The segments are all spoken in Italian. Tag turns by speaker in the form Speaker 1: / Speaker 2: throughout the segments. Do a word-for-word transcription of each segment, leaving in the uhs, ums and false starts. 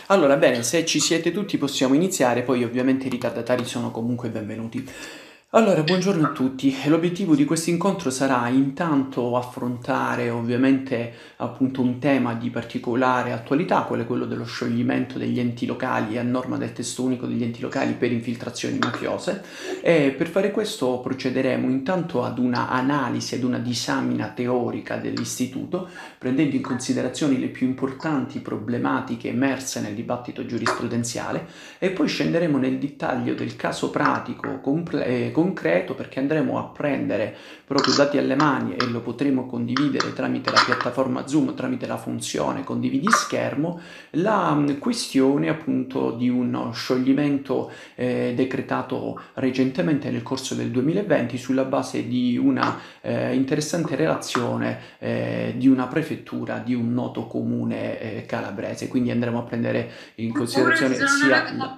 Speaker 1: Allora, bene, se ci siete tutti possiamo iniziare, poi ovviamente i ritardatari sono comunque benvenuti. Allora, buongiorno a tutti. L'obiettivo di questo incontro sarà intanto affrontare ovviamente appunto un tema di particolare attualità, quale quello dello scioglimento degli enti locali a norma del testo unico degli enti locali per infiltrazioni mafiose e per fare questo procederemo intanto ad una analisi, ad una disamina teorica dell'istituto, prendendo in considerazione le più importanti problematiche emerse nel dibattito giurisprudenziale e poi scenderemo nel dettaglio del caso pratico comple- eh, concreto perché andremo a prendere proprio dati alle mani e lo potremo condividere tramite la piattaforma Zoom, tramite la funzione condividi schermo, la mh, questione appunto di uno scioglimento eh, decretato recentemente nel corso del duemilaventi sulla base di una eh, interessante relazione eh, di una prefettura di un noto comune eh, calabrese. Quindi andremo a prendere in considerazione sia la,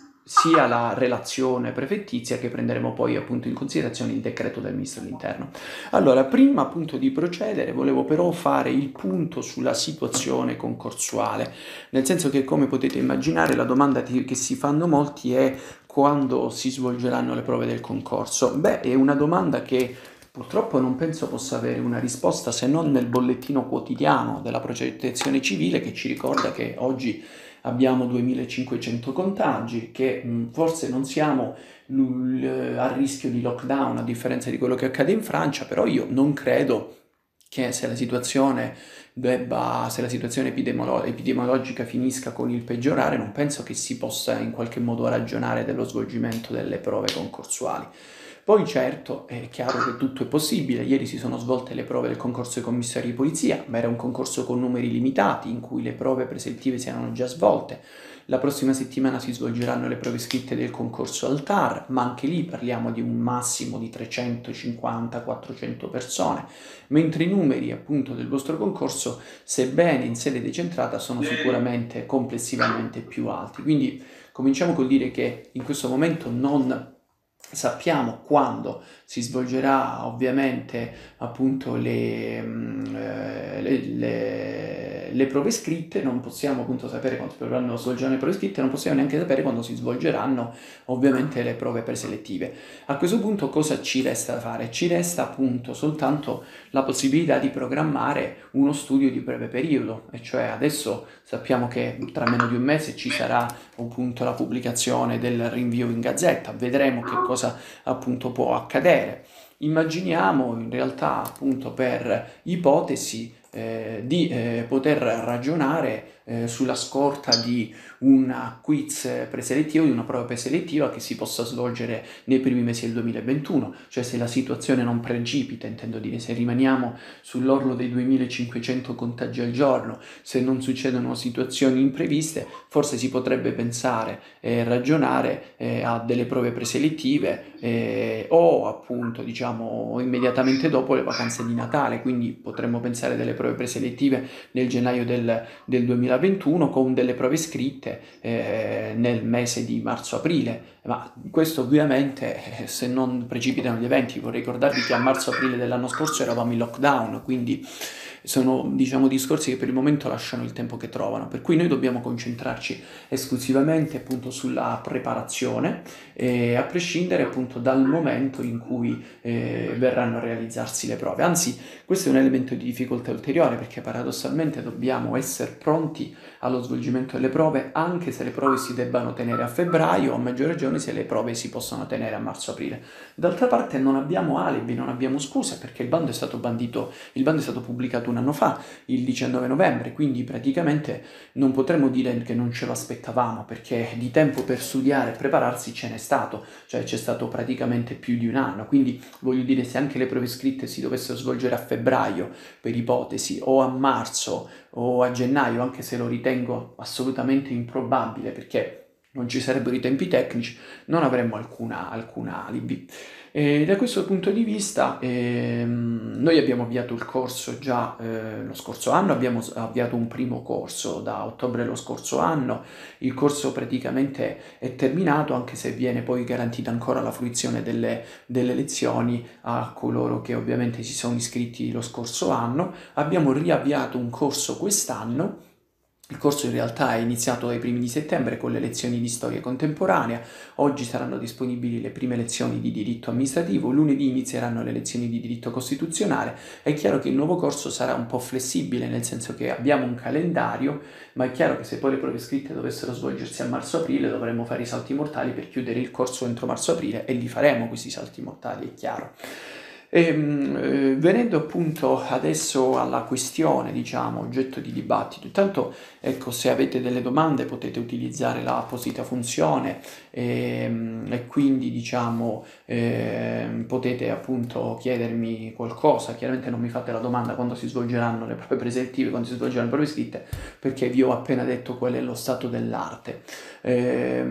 Speaker 1: sia la relazione prefettizia che prenderemo poi appunto in considerazione il decreto del ministro dell'interno. Allora, prima appunto di procedere, volevo però fare il punto sulla situazione concorsuale, nel senso che come potete immaginare la domanda che si fanno molti è quando si svolgeranno le prove del concorso. Beh, è una domanda che purtroppo non penso possa avere una risposta se non nel bollettino quotidiano della protezione civile che ci ricorda che oggi abbiamo duemilacinquecento contagi, che mh, forse non siamo l- l- a rischio di lockdown a differenza di quello che accade in Francia, però io non credo che se la situazione debba, se la situazione epidemiolo- epidemiologica finisca con il peggiorare, non penso che si possa in qualche modo ragionare dello svolgimento delle prove concorsuali. Poi certo è chiaro che tutto è possibile, ieri si sono svolte le prove del concorso ai commissari di polizia, ma era un concorso con numeri limitati in cui le prove preselettive si erano già svolte. La prossima settimana si svolgeranno le prove scritte del concorso al T A R, ma anche lì parliamo di un massimo di trecentocinquanta quattrocento persone, mentre i numeri appunto del vostro concorso, sebbene in sede decentrata, sono sicuramente complessivamente più alti. Quindi cominciamo col dire che in questo momento non sappiamo quando si svolgerà ovviamente appunto le, mm, eh, le, le, le prove scritte, non possiamo appunto sapere quando si dovranno svolgere le prove scritte, non possiamo neanche sapere quando si svolgeranno ovviamente le prove preselettive. A questo punto cosa ci resta da fare? Ci resta appunto soltanto la possibilità di programmare uno studio di breve periodo, e cioè adesso sappiamo che tra meno di un mese ci sarà appunto la pubblicazione del rinvio in gazzetta, vedremo che cosa appunto può accadere. Immaginiamo in realtà appunto per ipotesi eh, di eh, poter ragionare eh, sulla scorta di una quiz preselettivo, di una prova preselettiva che si possa svolgere nei primi mesi del duemilaventuno, cioè se la situazione non precipita, intendo dire se rimaniamo sull'orlo dei duemilacinquecento contagi al giorno, se non succedono situazioni impreviste, forse si potrebbe pensare e ragionare eh, a delle prove preselettive eh, o appunto diciamo immediatamente dopo le vacanze di Natale, quindi potremmo pensare delle prove preselettive nel gennaio del, del duemilaventuno con delle prove scritte eh, nel mese di marzo-aprile, ma questo ovviamente eh, se non precipitano gli eventi. Vorrei ricordarvi che a marzo-aprile dell'anno scorso eravamo in lockdown, quindi sono diciamo discorsi che per il momento lasciano il tempo che trovano, per cui noi dobbiamo concentrarci esclusivamente appunto sulla preparazione eh, a prescindere appunto dal momento in cui eh, verranno a realizzarsi le prove. Anzi, questo è un elemento di difficoltà ulteriore perché paradossalmente dobbiamo essere pronti allo svolgimento delle prove anche se le prove si debbano tenere a febbraio o a maggior ragione se le prove si possono tenere a marzo-aprile. D'altra parte non abbiamo alibi, non abbiamo scuse perché il bando è stato bandito, il bando è stato pubblicato un anno fa, il diciannove novembre, quindi praticamente non potremmo dire che non ce lo aspettavamo perché di tempo per studiare e prepararsi ce n'è stato, cioè c'è stato praticamente più di un anno, quindi voglio dire se anche le prove scritte si dovessero svolgere a febbraio per ipotesi o a marzo o a gennaio, anche se lo ritengo assolutamente improbabile perché non ci sarebbero i tempi tecnici, non avremmo alcuna, alcuna alibi. E da questo punto di vista ehm, noi abbiamo avviato il corso già eh, lo scorso anno, abbiamo avviato un primo corso da ottobre dello scorso anno, il corso praticamente è terminato anche se viene poi garantita ancora la fruizione delle, delle lezioni a coloro che ovviamente si sono iscritti lo scorso anno, abbiamo riavviato un corso quest'anno Il corso in realtà è iniziato ai primi di settembre con le lezioni di storia contemporanea, oggi saranno disponibili le prime lezioni di diritto amministrativo, lunedì inizieranno le lezioni di diritto costituzionale. È chiaro che il nuovo corso sarà un po' flessibile, nel senso che abbiamo un calendario, ma è chiaro che se poi le prove scritte dovessero svolgersi a marzo-aprile dovremmo fare i salti mortali per chiudere il corso entro marzo-aprile e li faremo questi salti mortali, è chiaro. E, eh, venendo appunto adesso alla questione, diciamo, oggetto di dibattito, intanto ecco, se avete delle domande potete utilizzare la apposita funzione e, e quindi diciamo eh, potete appunto chiedermi qualcosa. Chiaramente non mi fate la domanda quando si svolgeranno le prove preselettive, quando si svolgeranno le prove scritte, perché vi ho appena detto qual è lo stato dell'arte. Eh,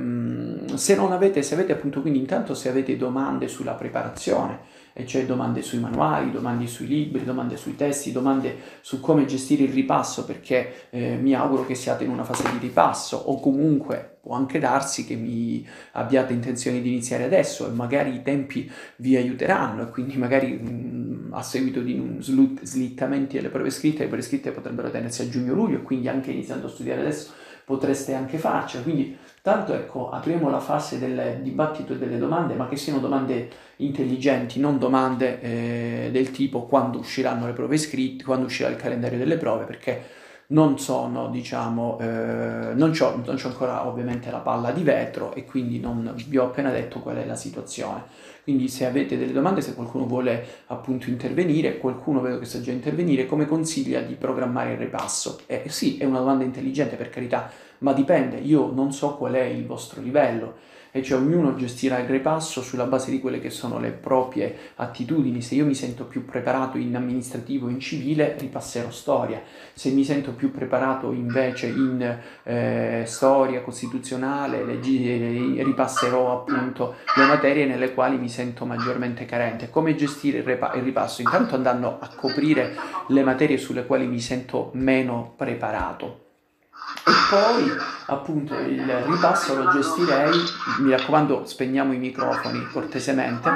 Speaker 1: se non avete, se avete appunto quindi intanto se avete domande sulla preparazione, e cioè domande sui manuali, domande sui libri, domande sui testi, domande su come gestire il ripasso, perché eh, mi auguro che siate in una fase di ripasso, o comunque può anche darsi che mi abbiate intenzione di iniziare adesso e magari i tempi vi aiuteranno e quindi magari mh, a seguito di un slut- slittamenti delle prove scritte, le prove scritte potrebbero tenersi a giugno-luglio e quindi anche iniziando a studiare adesso potreste anche farcela. Quindi tanto ecco, apriamo la fase del dibattito e delle domande, ma che siano domande intelligenti, non domande eh, del tipo quando usciranno le prove scritte, quando uscirà il calendario delle prove, perché non sono, diciamo, eh, non c'ho, non c'ho ancora ovviamente la palla di vetro e quindi non vi ho appena detto qual è la situazione. Quindi se avete delle domande, se qualcuno vuole appunto intervenire, qualcuno vedo che sta già intervenire, come consiglia di programmare il ripasso? Eh, sì, è una domanda intelligente per carità, ma dipende, io non so qual è il vostro livello, e cioè ognuno gestirà il ripasso sulla base di quelle che sono le proprie attitudini. Se io mi sento più preparato in amministrativo o in civile, ripasserò storia. Se mi sento più preparato invece in eh, storia costituzionale, leggi- ripasserò appunto le materie nelle quali mi sento maggiormente carente. Come gestire il, repa- il ripasso? Intanto andando a coprire le materie sulle quali mi sento meno preparato. E poi appunto il ripasso lo gestirei, mi raccomando spegniamo i microfoni cortesemente,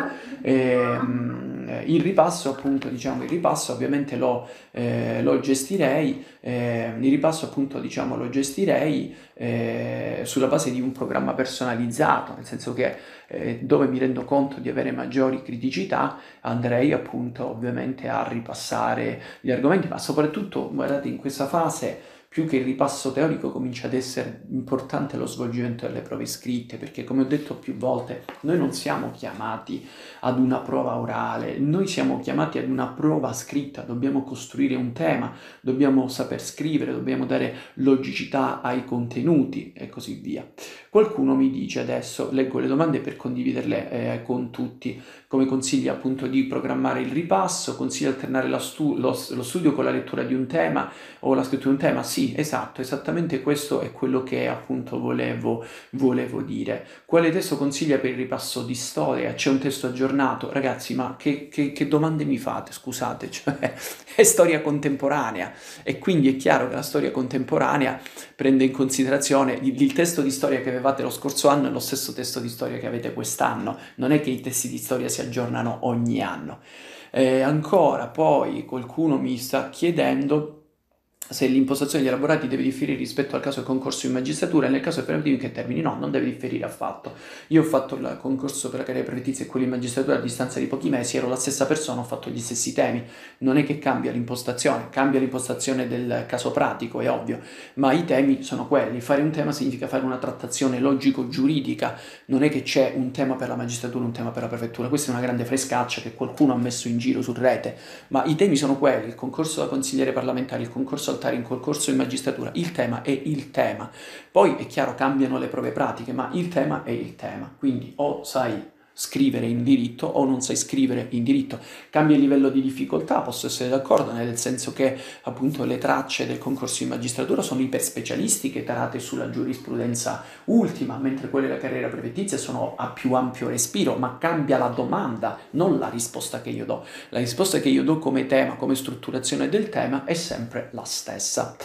Speaker 1: ehm, il ripasso appunto diciamo il ripasso ovviamente lo, eh, lo gestirei, eh, il ripasso appunto diciamo lo gestirei eh, sulla base di un programma personalizzato, nel senso che eh, dove mi rendo conto di avere maggiori criticità andrei appunto ovviamente a ripassare gli argomenti, ma soprattutto guardate in questa fase più che il ripasso teorico comincia ad essere importante lo svolgimento delle prove scritte, perché come ho detto più volte, noi non siamo chiamati ad una prova orale, noi siamo chiamati ad una prova scritta, dobbiamo costruire un tema, dobbiamo saper scrivere, dobbiamo dare logicità ai contenuti e così via. Qualcuno mi dice adesso, leggo le domande per condividerle eh, con tutti, come consiglia appunto di programmare il ripasso, consiglia alternare la stu- lo, lo studio con la lettura di un tema o la scrittura di un tema? Sì, esatto, esattamente questo è quello che appunto volevo, volevo dire. Quale testo consiglia per il ripasso di storia? C'è un testo aggiornato? Ragazzi, ma che, che, che domande mi fate? Scusate, cioè, è storia contemporanea e quindi è chiaro che la storia contemporanea prende in considerazione il, il testo di storia che avevate lo scorso anno e lo stesso testo di storia che avete quest'anno. Non è che i testi di storia si aggiornano ogni anno. Eh, ancora poi qualcuno mi sta chiedendo se l'impostazione degli elaborati deve differire rispetto al caso del concorso in magistratura e nel caso affermativo in che termini? No, non deve differire affatto. Io ho fatto il concorso per la carriera prefettizia e quello in magistratura a distanza di pochi mesi, ero la stessa persona, ho fatto gli stessi temi. Non è che cambia l'impostazione, cambia l'impostazione del caso pratico, è ovvio, ma i temi sono quelli. Fare un tema significa fare una trattazione logico-giuridica, non è che c'è un tema per la magistratura, un tema per la prefettura. Questa è una grande frescaccia che qualcuno ha messo in giro su rete, ma i temi sono quelli: il concorso da consigliere parlamentare, il concorso al in concorso in magistratura, il tema è il tema. Poi è chiaro, cambiano le prove pratiche, ma il tema è il tema. Quindi o sai scrivere in diritto o non sai scrivere in diritto. Cambia il livello di difficoltà, posso essere d'accordo, nel senso che appunto le tracce del concorso in magistratura sono iperspecialistiche, tarate sulla giurisprudenza ultima, mentre quelle della carriera prefettizia sono a più ampio respiro, ma cambia la domanda, non la risposta che io do. La risposta che io do come tema, come strutturazione del tema è sempre la stessa.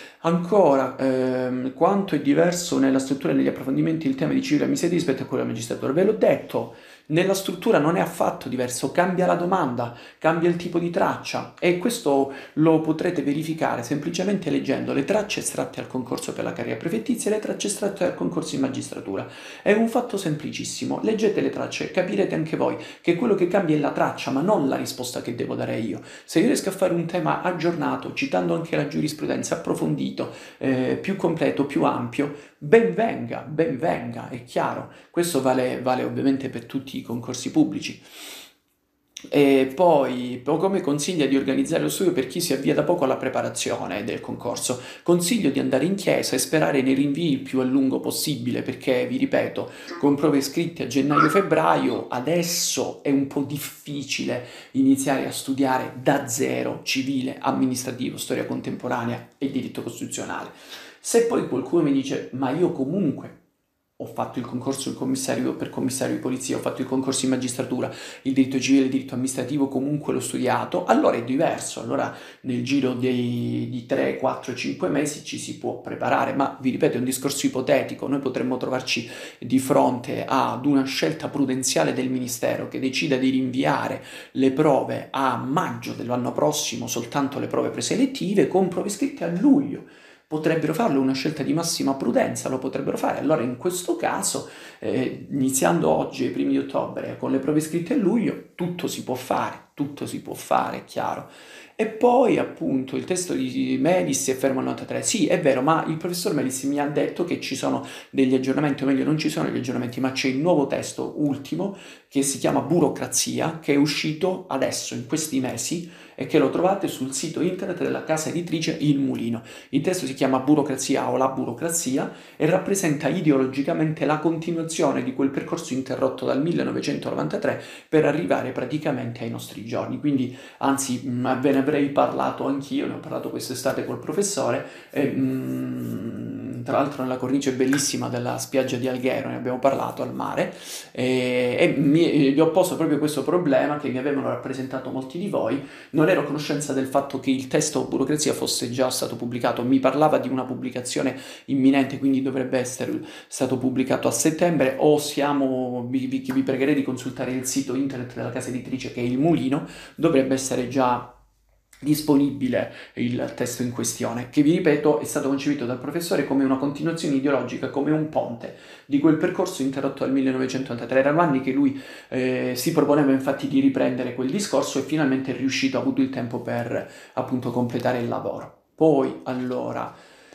Speaker 1: Ancora, ehm, quanto è diverso nella struttura e negli approfondimenti il tema di civile amministrativo rispetto a quello della magistratura? Ve l'ho detto, Nella struttura non è affatto diverso, cambia la domanda, cambia il tipo di traccia e questo lo potrete verificare semplicemente leggendo le tracce estratte al concorso per la carriera prefettizia e le tracce estratte al concorso in magistratura. È un fatto semplicissimo, leggete le tracce e capirete anche voi che quello che cambia è la traccia, ma non la risposta che devo dare io. Se io riesco a fare un tema aggiornato, citando anche la giurisprudenza, approfondito, eh, più completo, più ampio, ben venga, ben venga, è chiaro. Questo vale, vale ovviamente per tutti i concorsi pubblici. E poi, come consiglia di organizzare lo studio per chi si avvia da poco alla preparazione del concorso? Consiglio di andare in chiesa e sperare nei rinvii il più a lungo possibile, perché, vi ripeto, con prove scritte a gennaio-febbraio, adesso è un po' difficile iniziare a studiare da zero civile, amministrativo, storia contemporanea e diritto costituzionale. Se poi qualcuno mi dice, ma io comunque ho fatto il concorso il commissario, per commissario di polizia, ho fatto il concorso in magistratura, il diritto civile, il diritto amministrativo comunque l'ho studiato, allora è diverso, allora nel giro dei, di tre, quattro, cinque mesi ci si può preparare, ma vi ripeto è un discorso ipotetico, noi potremmo trovarci di fronte ad una scelta prudenziale del Ministero che decida di rinviare le prove a maggio dell'anno prossimo, soltanto le prove preselettive, con prove scritte a luglio. Potrebbero farlo, una scelta di massima prudenza, lo potrebbero fare. Allora in questo caso, eh, iniziando oggi, ai primi di ottobre, con le prove scritte a luglio, tutto si può fare, tutto si può fare, è chiaro. E poi appunto il testo di Melis è fermo al novantatré. Sì, è vero, ma il professor Melis mi ha detto che ci sono degli aggiornamenti, o meglio non ci sono degli aggiornamenti, ma c'è il nuovo testo ultimo che si chiama Burocrazia, che è uscito adesso, in questi mesi, e che lo trovate sul sito internet della casa editrice Il Mulino. Il testo si chiama Burocrazia o La Burocrazia e rappresenta ideologicamente la continuazione di quel percorso interrotto dal millenovecentonovantatré per arrivare praticamente ai nostri giorni. Quindi, anzi, mh, ve ne avrei parlato anch'io, ne ho parlato quest'estate col professore, e, mh, tra l'altro nella cornice bellissima della spiaggia di Alghero ne abbiamo parlato al mare, e, e mi, gli ho posto proprio questo problema che mi avevano rappresentato molti di voi. Non ero a conoscenza del fatto che il testo Burocrazia fosse già stato pubblicato, mi parlava di una pubblicazione imminente, quindi dovrebbe essere stato pubblicato a settembre, o siamo, vi, vi, vi pregherei di consultare il sito internet della casa editrice che è Il Mulino, dovrebbe essere già disponibile il testo in questione, che vi ripeto è stato concepito dal professore come una continuazione ideologica, come un ponte di quel percorso interrotto dal millenovecentonovantatré. Erano anni che lui eh, si proponeva infatti di riprendere quel discorso e finalmente è riuscito, ha avuto il tempo per appunto completare il lavoro. Poi allora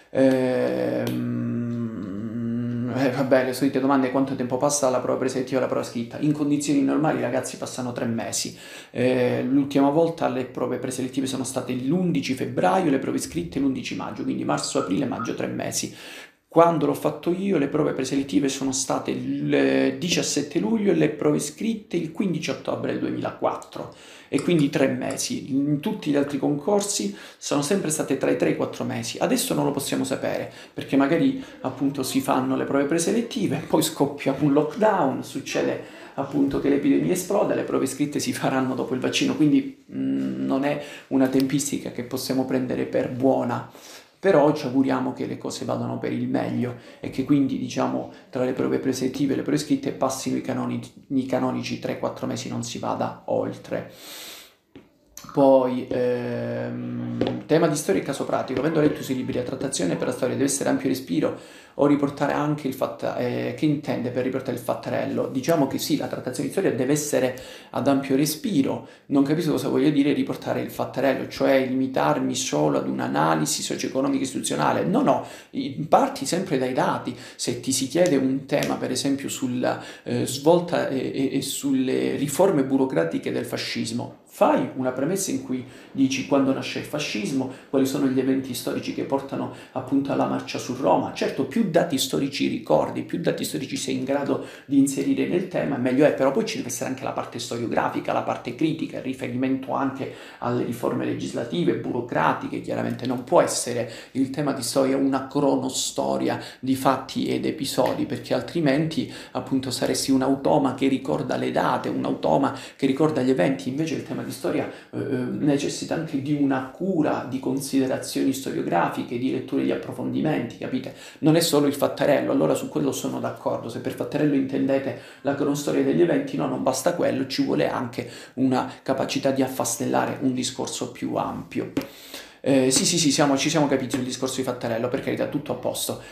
Speaker 1: ehm, eh, vabbè, le solite domande: quanto tempo passa dalla prova preselettiva alla prova scritta? In condizioni normali, ragazzi, passano tre mesi. Eh, l'ultima volta le prove preselettive sono state l'undici febbraio, le prove scritte l'undici maggio, quindi marzo, aprile, maggio, tre mesi. Quando l'ho fatto io, le prove preselettive sono state il diciassette luglio e le prove scritte il quindici ottobre del duemilaquattro, e quindi tre mesi. In tutti gli altri concorsi sono sempre state tra i tre e i quattro mesi. Adesso non lo possiamo sapere, perché magari appunto si fanno le prove preselettive, poi scoppia un lockdown, succede appunto che l'epidemia esploda, le prove scritte si faranno dopo il vaccino, quindi mh, non è una tempistica che possiamo prendere per buona. Però ci auguriamo che le cose vadano per il meglio e che quindi, diciamo, tra le prove preselettive e le prove scritte passino i, canoni, i canonici tre quattro mesi, non si vada oltre. Poi, ehm, tema di storia e caso pratico. Avendo letto sui libri, la trattazione per la storia deve essere ampio respiro o riportare anche il fatta, eh, che intende per riportare il fattarello? Diciamo che sì, la trattazione di storia deve essere ad ampio respiro. Non capisco cosa voglia dire riportare il fattarello, cioè limitarmi solo ad un'analisi socio-economica istituzionale. No, no, parti sempre dai dati. Se ti si chiede un tema, per esempio, sulla eh, svolta e, e sulle riforme burocratiche del fascismo, fai una premessa in cui dici quando nasce il fascismo, quali sono gli eventi storici che portano appunto alla marcia su Roma. Certo, più dati storici ricordi, più dati storici sei in grado di inserire nel tema, meglio è, però poi ci deve essere anche la parte storiografica, la parte critica, il riferimento anche alle riforme legislative, burocratiche. Chiaramente non può essere il tema di storia una cronostoria di fatti ed episodi, perché altrimenti appunto saresti un automa che ricorda le date, un automa che ricorda gli eventi. Invece il tema tema di storia eh, necessita anche di una cura, di considerazioni storiografiche, di letture, di approfondimenti, capite? Non è solo il fattarello, allora su quello sono d'accordo. Se per fattarello intendete la cronostoria degli eventi, no, non basta quello, ci vuole anche una capacità di affastellare un discorso più ampio. Eh, sì, sì, sì, siamo, ci siamo capiti sul discorso di Fattarello, per carità, tutto a posto.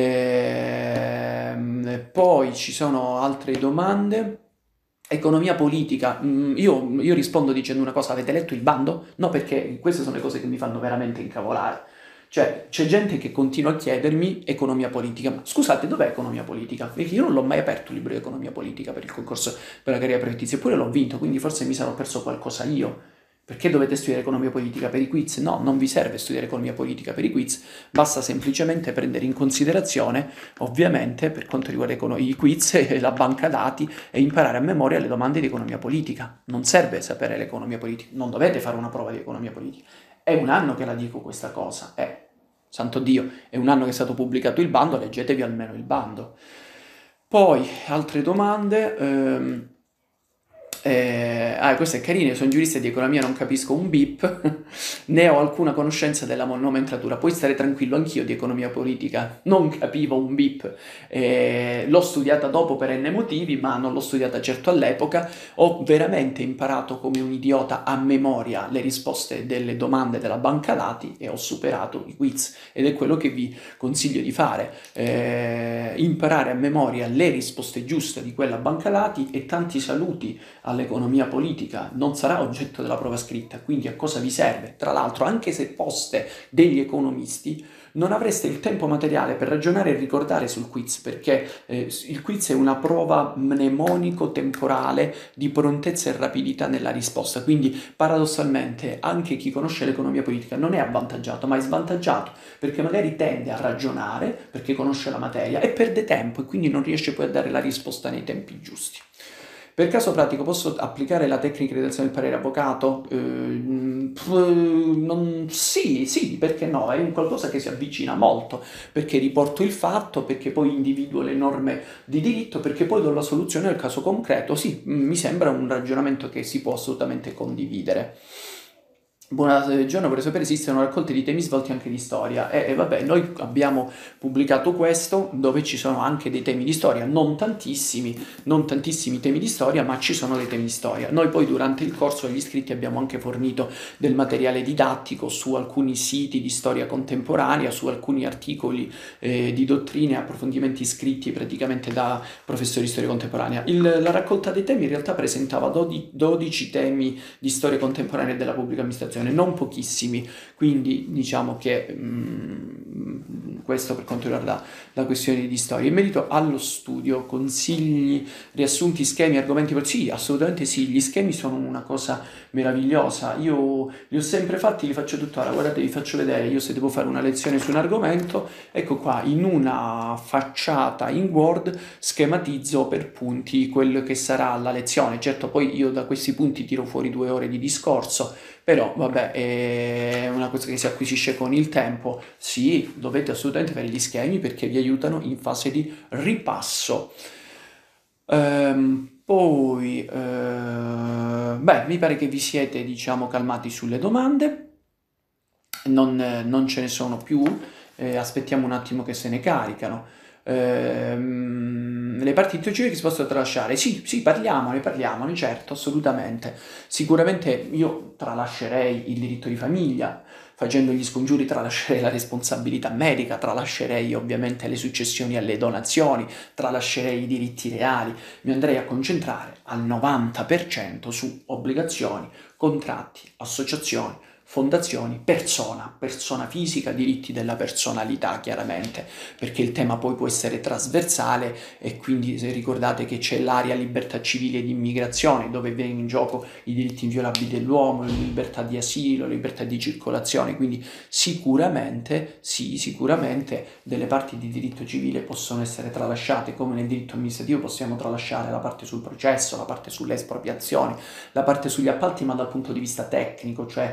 Speaker 1: Ehm, poi ci sono altre domande. Economia politica, Mm, io, io rispondo dicendo una cosa: avete letto il bando? No, perché queste sono le cose che mi fanno veramente incavolare. Cioè, c'è gente che continua a chiedermi economia politica. Ma scusate, dov'è economia politica? Perché io non l'ho mai aperto il libro di economia politica per il concorso per la carriera prefettizia, eppure l'ho vinto, quindi forse mi sarò perso qualcosa io. Perché dovete studiare economia politica per i quiz? No, non vi serve studiare economia politica per i quiz, basta semplicemente prendere in considerazione, ovviamente, per quanto riguarda econo- i quiz, la banca dati e imparare a memoria le domande di economia politica. Non serve sapere l'economia politica, non dovete fare una prova di economia politica. È un anno che la dico questa cosa, eh, santo Dio, è un anno che è stato pubblicato il bando, leggetevi almeno il bando. Poi, altre domande. ehm, eh, ah, questa è carina, sono giurista di economia, non capisco un bip, né ho alcuna conoscenza della mo- nomenclatura. Puoi stare tranquillo, anch'io di economia politica non capivo un bip. Eh, l'ho studiata dopo per n motivi, ma non l'ho studiata certo all'epoca. Ho veramente imparato come un idiota a memoria le risposte delle domande della banca dati e ho superato i quiz, ed è quello che vi consiglio di fare. Eh, imparare a memoria le risposte giuste di quella banca dati. E tanti saluti all'economia politica, non sarà oggetto della prova scritta, quindi a cosa vi serve? Tra l'altro, anche se foste degli economisti, non avreste il tempo materiale per ragionare e ricordare sul quiz, perché eh, il quiz è una prova mnemonico-temporale di prontezza e rapidità nella risposta, quindi paradossalmente anche chi conosce l'economia politica non è avvantaggiato, ma è svantaggiato, perché magari tende a ragionare, perché conosce la materia, e perde tempo, e quindi non riesce poi a dare la risposta nei tempi giusti. Per caso pratico posso applicare la tecnica di redazione del parere avvocato? Eh, pff, non- sì, sì, perché no? È un qualcosa che si avvicina molto, perché riporto il fatto, perché poi individuo le norme di diritto, perché poi do la soluzione al caso concreto. Sì, mi sembra un ragionamento che si può assolutamente condividere. Buongiorno, vorrei sapere se esistono raccolte di temi svolti anche di storia. E, e vabbè, noi abbiamo pubblicato questo dove ci sono anche dei temi di storia, non tantissimi, non tantissimi temi di storia, ma ci sono dei temi di storia. Noi poi durante il corso agli iscritti abbiamo anche fornito del materiale didattico su alcuni siti di storia contemporanea, su alcuni articoli eh, di dottrine, approfondimenti scritti praticamente da professori di storia contemporanea. Il- la raccolta dei temi in realtà presentava dodici dodici temi di storia contemporanea e della pubblica amministrazione, non pochissimi, quindi diciamo che mm, questo per quanto riguarda la questione di storia. In merito allo studio, consigli, riassunti, schemi, argomenti? Sì, assolutamente sì, gli schemi sono una cosa meravigliosa, io li ho sempre fatti, li faccio tuttora. Guardate, vi faccio vedere, io se devo fare una lezione su un argomento, ecco qua, in una facciata in Word schematizzo per punti quello che sarà la lezione. Certo, poi io da questi punti tiro fuori due ore di discorso, però vabbè, è una cosa che si acquisisce con il tempo. Sì, dovete assolutamente fare gli schemi perché vi aiutano in fase di ripasso. Ehm, poi, eh, beh, mi pare che vi siete, diciamo, calmati sulle domande. Non, eh, non ce ne sono più, eh, aspettiamo un attimo che se ne caricano. Ehm, le parti introductive che si possono tralasciare? Sì, sì, parliamone, parliamone, certo, assolutamente. Sicuramente io tralascerei il diritto di famiglia, facendo gli scongiuri tralascerei la responsabilità medica, tralascerei ovviamente le successioni alle donazioni, tralascerei i diritti reali, mi andrei a concentrare al novanta per cento su obbligazioni, contratti, associazioni, fondazioni, persona, persona fisica, diritti della personalità chiaramente, perché il tema poi può essere trasversale e quindi se ricordate che c'è l'area libertà civile ed immigrazione dove vengono in gioco i diritti inviolabili dell'uomo, la libertà di asilo, la libertà di circolazione, quindi sicuramente, sì, sicuramente delle parti di diritto civile possono essere tralasciate, come nel diritto amministrativo possiamo tralasciare la parte sul processo, la parte sulle espropriazioni, la parte sugli appalti, ma dal punto di vista tecnico, cioè se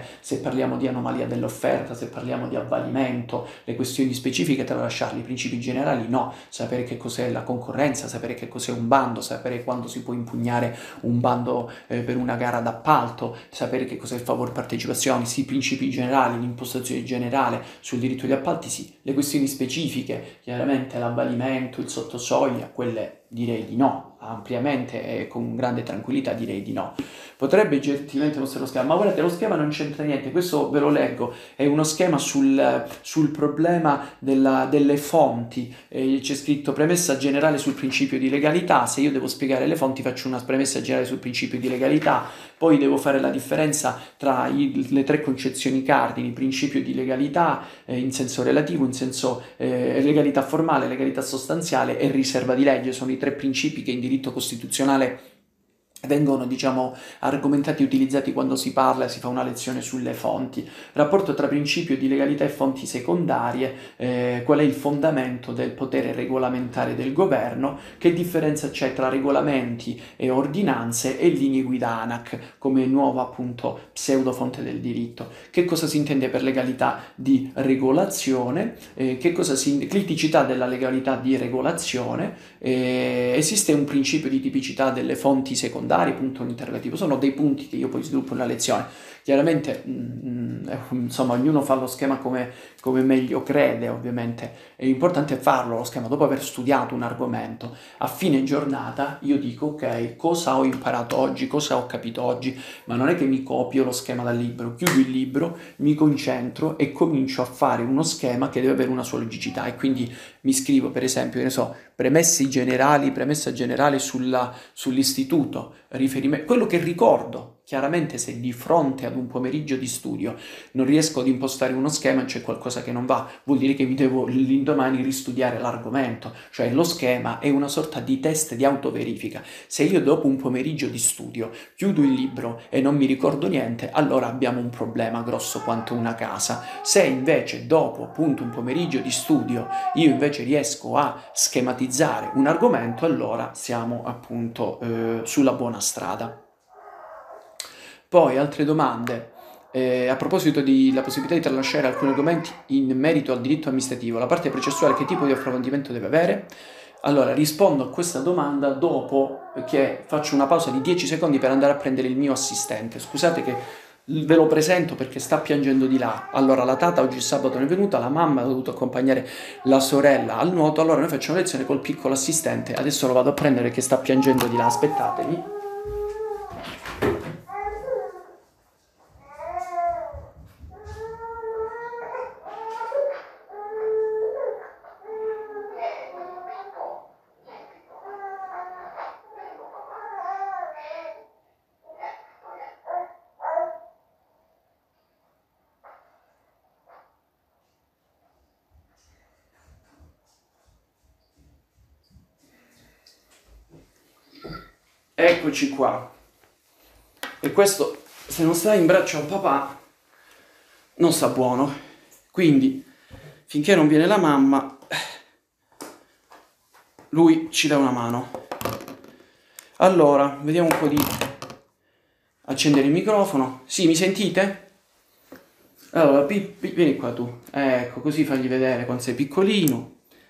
Speaker 1: parliamo di anomalia dell'offerta, se parliamo di avvalimento, le questioni specifiche tralasciarli, i principi generali no, sapere che cos'è la concorrenza, sapere che cos'è un bando, sapere quando si può impugnare un bando eh, per una gara d'appalto, sapere che cos'è il favor partecipazione, sì, i principi generali, l'impostazione generale sul diritto di appalti, sì, le questioni specifiche, chiaramente l'avvalimento, il sottosoglia, quelle direi di no, ampiamente e con grande tranquillità direi di no. Potrebbe gentilmente mostrare lo schema, ma guardate, lo schema non c'entra niente, questo ve lo leggo, è uno schema sul, sul problema della, delle fonti, eh, c'è scritto premessa generale sul principio di legalità, se io devo spiegare le fonti faccio una premessa generale sul principio di legalità, poi devo fare la differenza tra i, le tre concezioni cardini, principio di legalità eh, in senso relativo, in senso eh, legalità formale, legalità sostanziale e riserva di legge, sono i tre principi che in diritto costituzionale vengono, diciamo, argomentati e utilizzati quando si parla e si fa una lezione sulle fonti. Rapporto tra principio di legalità e fonti secondarie, eh, qual è il fondamento del potere regolamentare del governo, che differenza c'è tra regolamenti e ordinanze e linee guida ANAC come nuova appunto pseudo fonte del diritto. Che cosa si intende per legalità di regolazione, eh, che cosa si criticità della legalità di regolazione, eh, esiste un principio di tipicità delle fonti secondarie, punto interrogativo, sono dei punti che io poi sviluppo nella lezione. Chiaramente, mh, insomma, ognuno fa lo schema come, come meglio crede, ovviamente. È importante farlo lo schema dopo aver studiato un argomento. A fine giornata io dico, ok, cosa ho imparato oggi, cosa ho capito oggi, ma non è che mi copio lo schema dal libro, chiudo il libro, mi concentro e comincio a fare uno schema che deve avere una sua logicità e quindi mi scrivo, per esempio, che ne so, premessi generali, premessa generale sulla, sull'istituto, riferimento, quello che ricordo. Chiaramente se di fronte ad un pomeriggio di studio non riesco ad impostare uno schema, c'è qualcosa che non va, vuol dire che mi devo l'indomani ristudiare l'argomento, cioè lo schema è una sorta di test di autoverifica. Se io dopo un pomeriggio di studio chiudo il libro e non mi ricordo niente, allora abbiamo un problema grosso quanto una casa. Se invece dopo appunto un pomeriggio di studio io invece riesco a schematizzare un argomento, allora siamo appunto eh, sulla buona strada. Poi altre domande, eh, a proposito della possibilità di tralasciare alcuni argomenti in merito al diritto amministrativo, la parte processuale che tipo di approfondimento deve avere? Allora, rispondo a questa domanda dopo che faccio una pausa di dieci secondi per andare a prendere il mio assistente. Scusate che ve lo presento perché sta piangendo di là. Allora, la tata oggi sabato non è venuta, la mamma ha dovuto accompagnare la sorella al nuoto, allora noi facciamo lezione col piccolo assistente, adesso lo vado a prendere che sta piangendo di là, aspettatemi. Eccoci qua. E questo, se non sta in braccio al papà, non sta buono. Quindi, finché non viene la mamma, lui ci dà una mano. Allora, vediamo un po' di accendere il microfono. Sì, mi sentite? Allora, pi, pi, vieni qua tu. Ecco, così fagli vedere quando sei piccolino.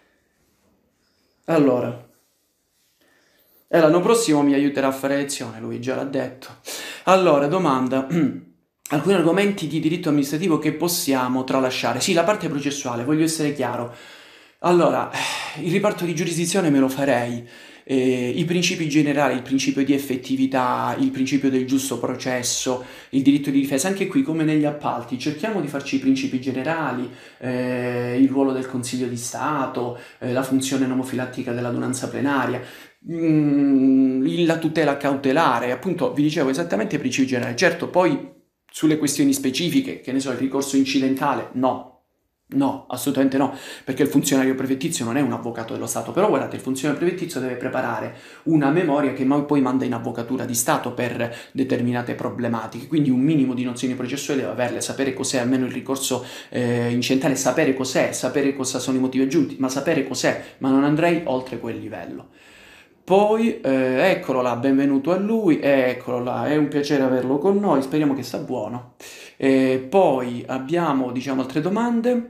Speaker 1: Allora. E l'anno prossimo mi aiuterà a fare lezione, lui già l'ha detto. Allora, domanda. Alcuni argomenti di diritto amministrativo che possiamo tralasciare. Sì, la parte processuale, voglio essere chiaro. Allora, il riparto di giurisdizione me lo farei. Eh, i principi generali, il principio di effettività, il principio del giusto processo, il diritto di difesa, anche qui come negli appalti cerchiamo di farci i principi generali, eh, il ruolo del Consiglio di Stato, eh, la funzione nomofilattica dell'adunanza plenaria, mh, la tutela cautelare, appunto vi dicevo esattamente i principi generali. Certo, poi sulle questioni specifiche, che ne so, il ricorso incidentale, no. No, assolutamente no, perché il funzionario prefettizio non è un avvocato dello Stato, però guardate, il funzionario prefettizio deve preparare una memoria che poi manda in avvocatura di Stato per determinate problematiche, quindi un minimo di nozioni processuali deve averle, sapere cos'è almeno il ricorso eh, incidentale, sapere cos'è, sapere cosa sono i motivi aggiunti, ma sapere cos'è, ma non andrei oltre quel livello. Poi, eh, eccolo là, benvenuto a lui, eccolo là, è un piacere averlo con noi, speriamo che sta buono. Eh, poi abbiamo, diciamo, altre domande.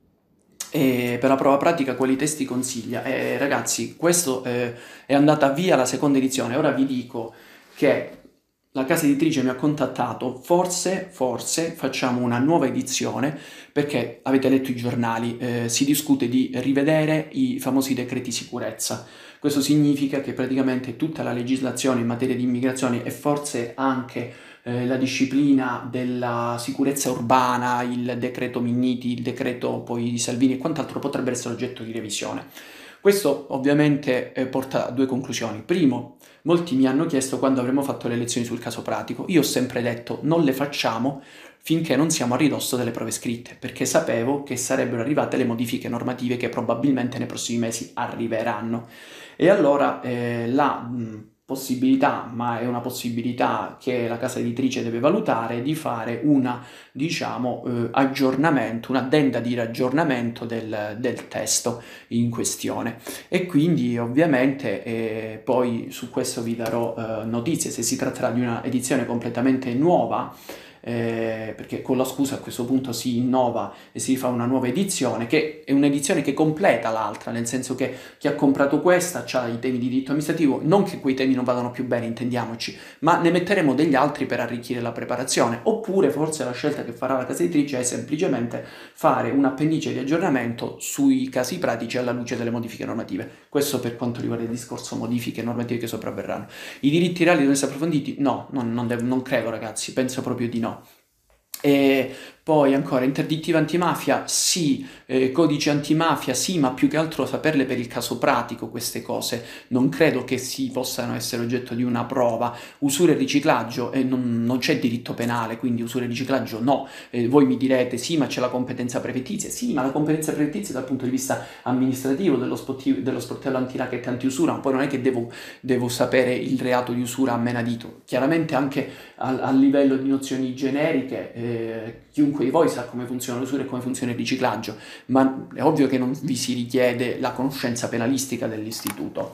Speaker 1: E per la prova pratica quali testi consiglia? Eh, ragazzi, questo eh, è andata via la seconda edizione. Ora vi dico che la casa editrice mi ha contattato, forse, forse facciamo una nuova edizione perché avete letto i giornali, eh, si discute di rivedere i famosi decreti sicurezza. Questo significa che praticamente tutta la legislazione in materia di immigrazione e forse anche eh, la disciplina della sicurezza urbana, il decreto Minniti, il decreto poi di Salvini e quant'altro potrebbero essere oggetto di revisione. Questo ovviamente eh, porta a due conclusioni. Primo, molti mi hanno chiesto quando avremmo fatto le lezioni sul caso pratico. Io ho sempre detto non le facciamo finché non siamo a ridosso delle prove scritte, perché sapevo che sarebbero arrivate le modifiche normative che probabilmente nei prossimi mesi arriveranno. E allora eh, la mh, possibilità, ma è una possibilità che la casa editrice deve valutare, di fare una, diciamo, eh, aggiornamento, un'addenda di aggiornamento del, del testo in questione. E quindi ovviamente eh, poi su questo vi darò eh, notizie se si tratterà di una edizione completamente nuova. Eh, perché con la scusa a questo punto si innova e si fa una nuova edizione, che è un'edizione che completa l'altra, nel senso che chi ha comprato questa ha i temi di diritto amministrativo, non che quei temi non vadano più bene, intendiamoci, ma ne metteremo degli altri per arricchire la preparazione, oppure forse la scelta che farà la casa editrice è semplicemente fare un appendice di aggiornamento sui casi pratici alla luce delle modifiche normative. Questo per quanto riguarda il discorso modifiche normative che sopravverranno. I diritti reali devono essere approfonditi? No, non, non, devo, non credo ragazzi, penso proprio di no. E poi ancora interdittiva antimafia, sì, eh, codice antimafia, sì, ma più che altro saperle per il caso pratico queste cose. Non credo che si possano essere oggetto di una prova. Usura e riciclaggio, eh, non, non c'è diritto penale, quindi usura e riciclaggio no. Eh, voi mi direte, sì, ma c'è la competenza prefettizia. Sì, ma la competenza prefettizia dal punto di vista amministrativo dello, spotti- dello sportello antiracchetta e antiusura, poi non è che devo, devo sapere il reato di usura a menadito. Chiaramente anche a, a livello di nozioni generiche, eh, chiunque di voi sa come funziona l'usura e come funziona il riciclaggio, ma è ovvio che non vi si richiede la conoscenza penalistica dell'istituto.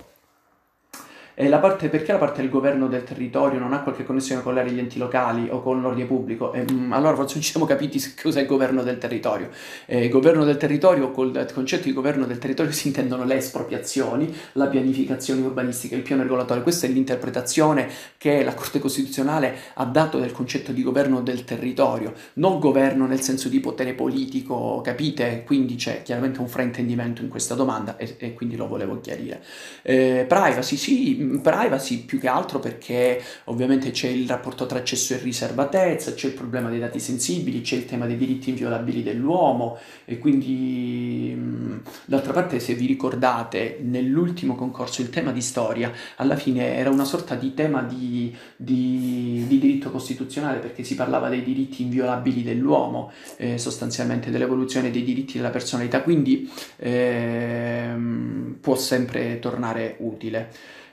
Speaker 1: E la parte, perché la parte del governo del territorio non ha qualche connessione con l'area degli enti locali o con l'ordine pubblico? E, mh, allora forse non ci siamo capiti cos'è il governo del territorio. Eh, il governo del territorio, col concetto di governo del territorio si intendono le espropriazioni, la pianificazione urbanistica, il piano regolatorio. Questa è l'interpretazione che la Corte Costituzionale ha dato del concetto di governo del territorio, non governo nel senso di potere politico, capite? Quindi c'è chiaramente un fraintendimento in questa domanda e, e quindi lo volevo chiarire. Eh, privacy, sì, privacy più che altro perché ovviamente c'è il rapporto tra accesso e riservatezza, c'è il problema dei dati sensibili, c'è il tema dei diritti inviolabili dell'uomo e quindi mh, d'altra parte se vi ricordate nell'ultimo concorso il tema di storia alla fine era una sorta di tema di, di, di diritto costituzionale perché si parlava dei diritti inviolabili dell'uomo, eh, sostanzialmente dell'evoluzione dei diritti della personalità, quindi ehm, può sempre tornare utile.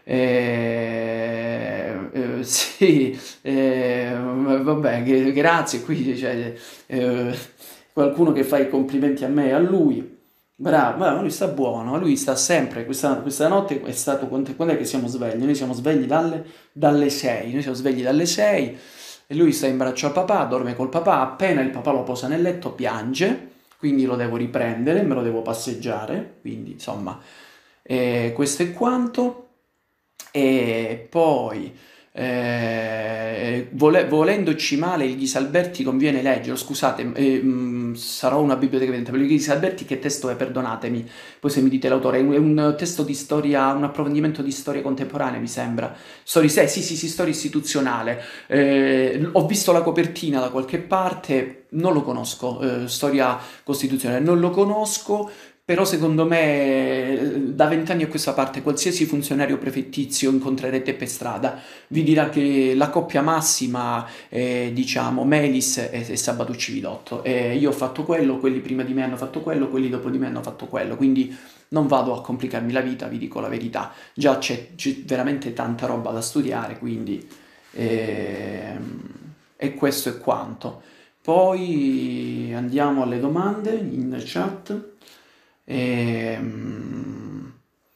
Speaker 1: Eh, eh, sì, eh, vabbè, che- grazie. Qui c'è eh, qualcuno che fa i complimenti a me e a lui. Bravo, bravo, lui sta buono, lui sta sempre. Questa, questa notte è stato. Quando, quando è che siamo svegli? Noi siamo svegli dalle, dalle sei. Noi siamo svegli dalle sei e lui sta in braccio al papà, dorme col papà. Appena il papà lo posa nel letto, piange. Quindi lo devo riprendere, me lo devo passeggiare. Quindi, insomma, eh, questo è quanto. E poi, eh, vole- volendoci male, il Ghisalberti conviene leggere. Scusate, eh, mh, sarò una biblioteca vivente, per il Ghisalberti che testo è? Perdonatemi, poi se mi dite l'autore, è un, è un testo di storia, un approfondimento di storia contemporanea, mi sembra. Storia, sì, sì, sì, sì, storia istituzionale. Eh, ho visto la copertina da qualche parte, non lo conosco, eh, storia costituzionale, non lo conosco. Però secondo me da vent'anni a questa parte qualsiasi funzionario prefettizio incontrerete per strada vi dirà che la coppia massima è, diciamo, Melis e, e Sabato Civilotto. E io ho fatto quello, quelli prima di me hanno fatto quello, quelli dopo di me hanno fatto quello, quindi non vado a complicarmi la vita, vi dico la verità. Già c'è, c'è veramente tanta roba da studiare, quindi ehm, e questo è quanto. Poi andiamo alle domande in chat. Ehm,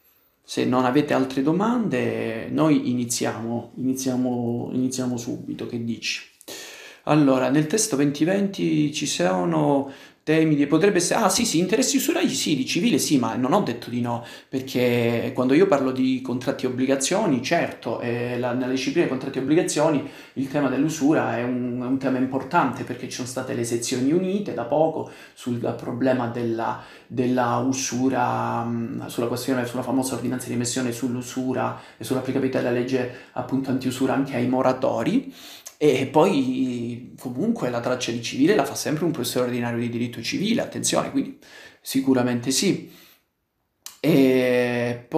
Speaker 1: Se non avete altre domande, noi iniziamo, iniziamo, iniziamo subito, che dici? Allora, nel testo duemilaventi ci sono temi di... potrebbe essere... Ah sì, sì, interessi usurari sì, di civile sì, ma non ho detto di no, perché quando io parlo di contratti e obbligazioni, certo, eh, la- nella disciplina dei contratti e obbligazioni il tema dell'usura è un, è un tema importante perché ci sono state le sezioni unite da poco sul problema della, della usura, mh, sulla questione, sulla famosa ordinanza di emissione sull'usura e sull'applicabilità della legge appunto antiusura anche ai moratori. E poi comunque la traccia di civile la fa sempre un professore ordinario di diritto civile, attenzione, quindi sicuramente sì. E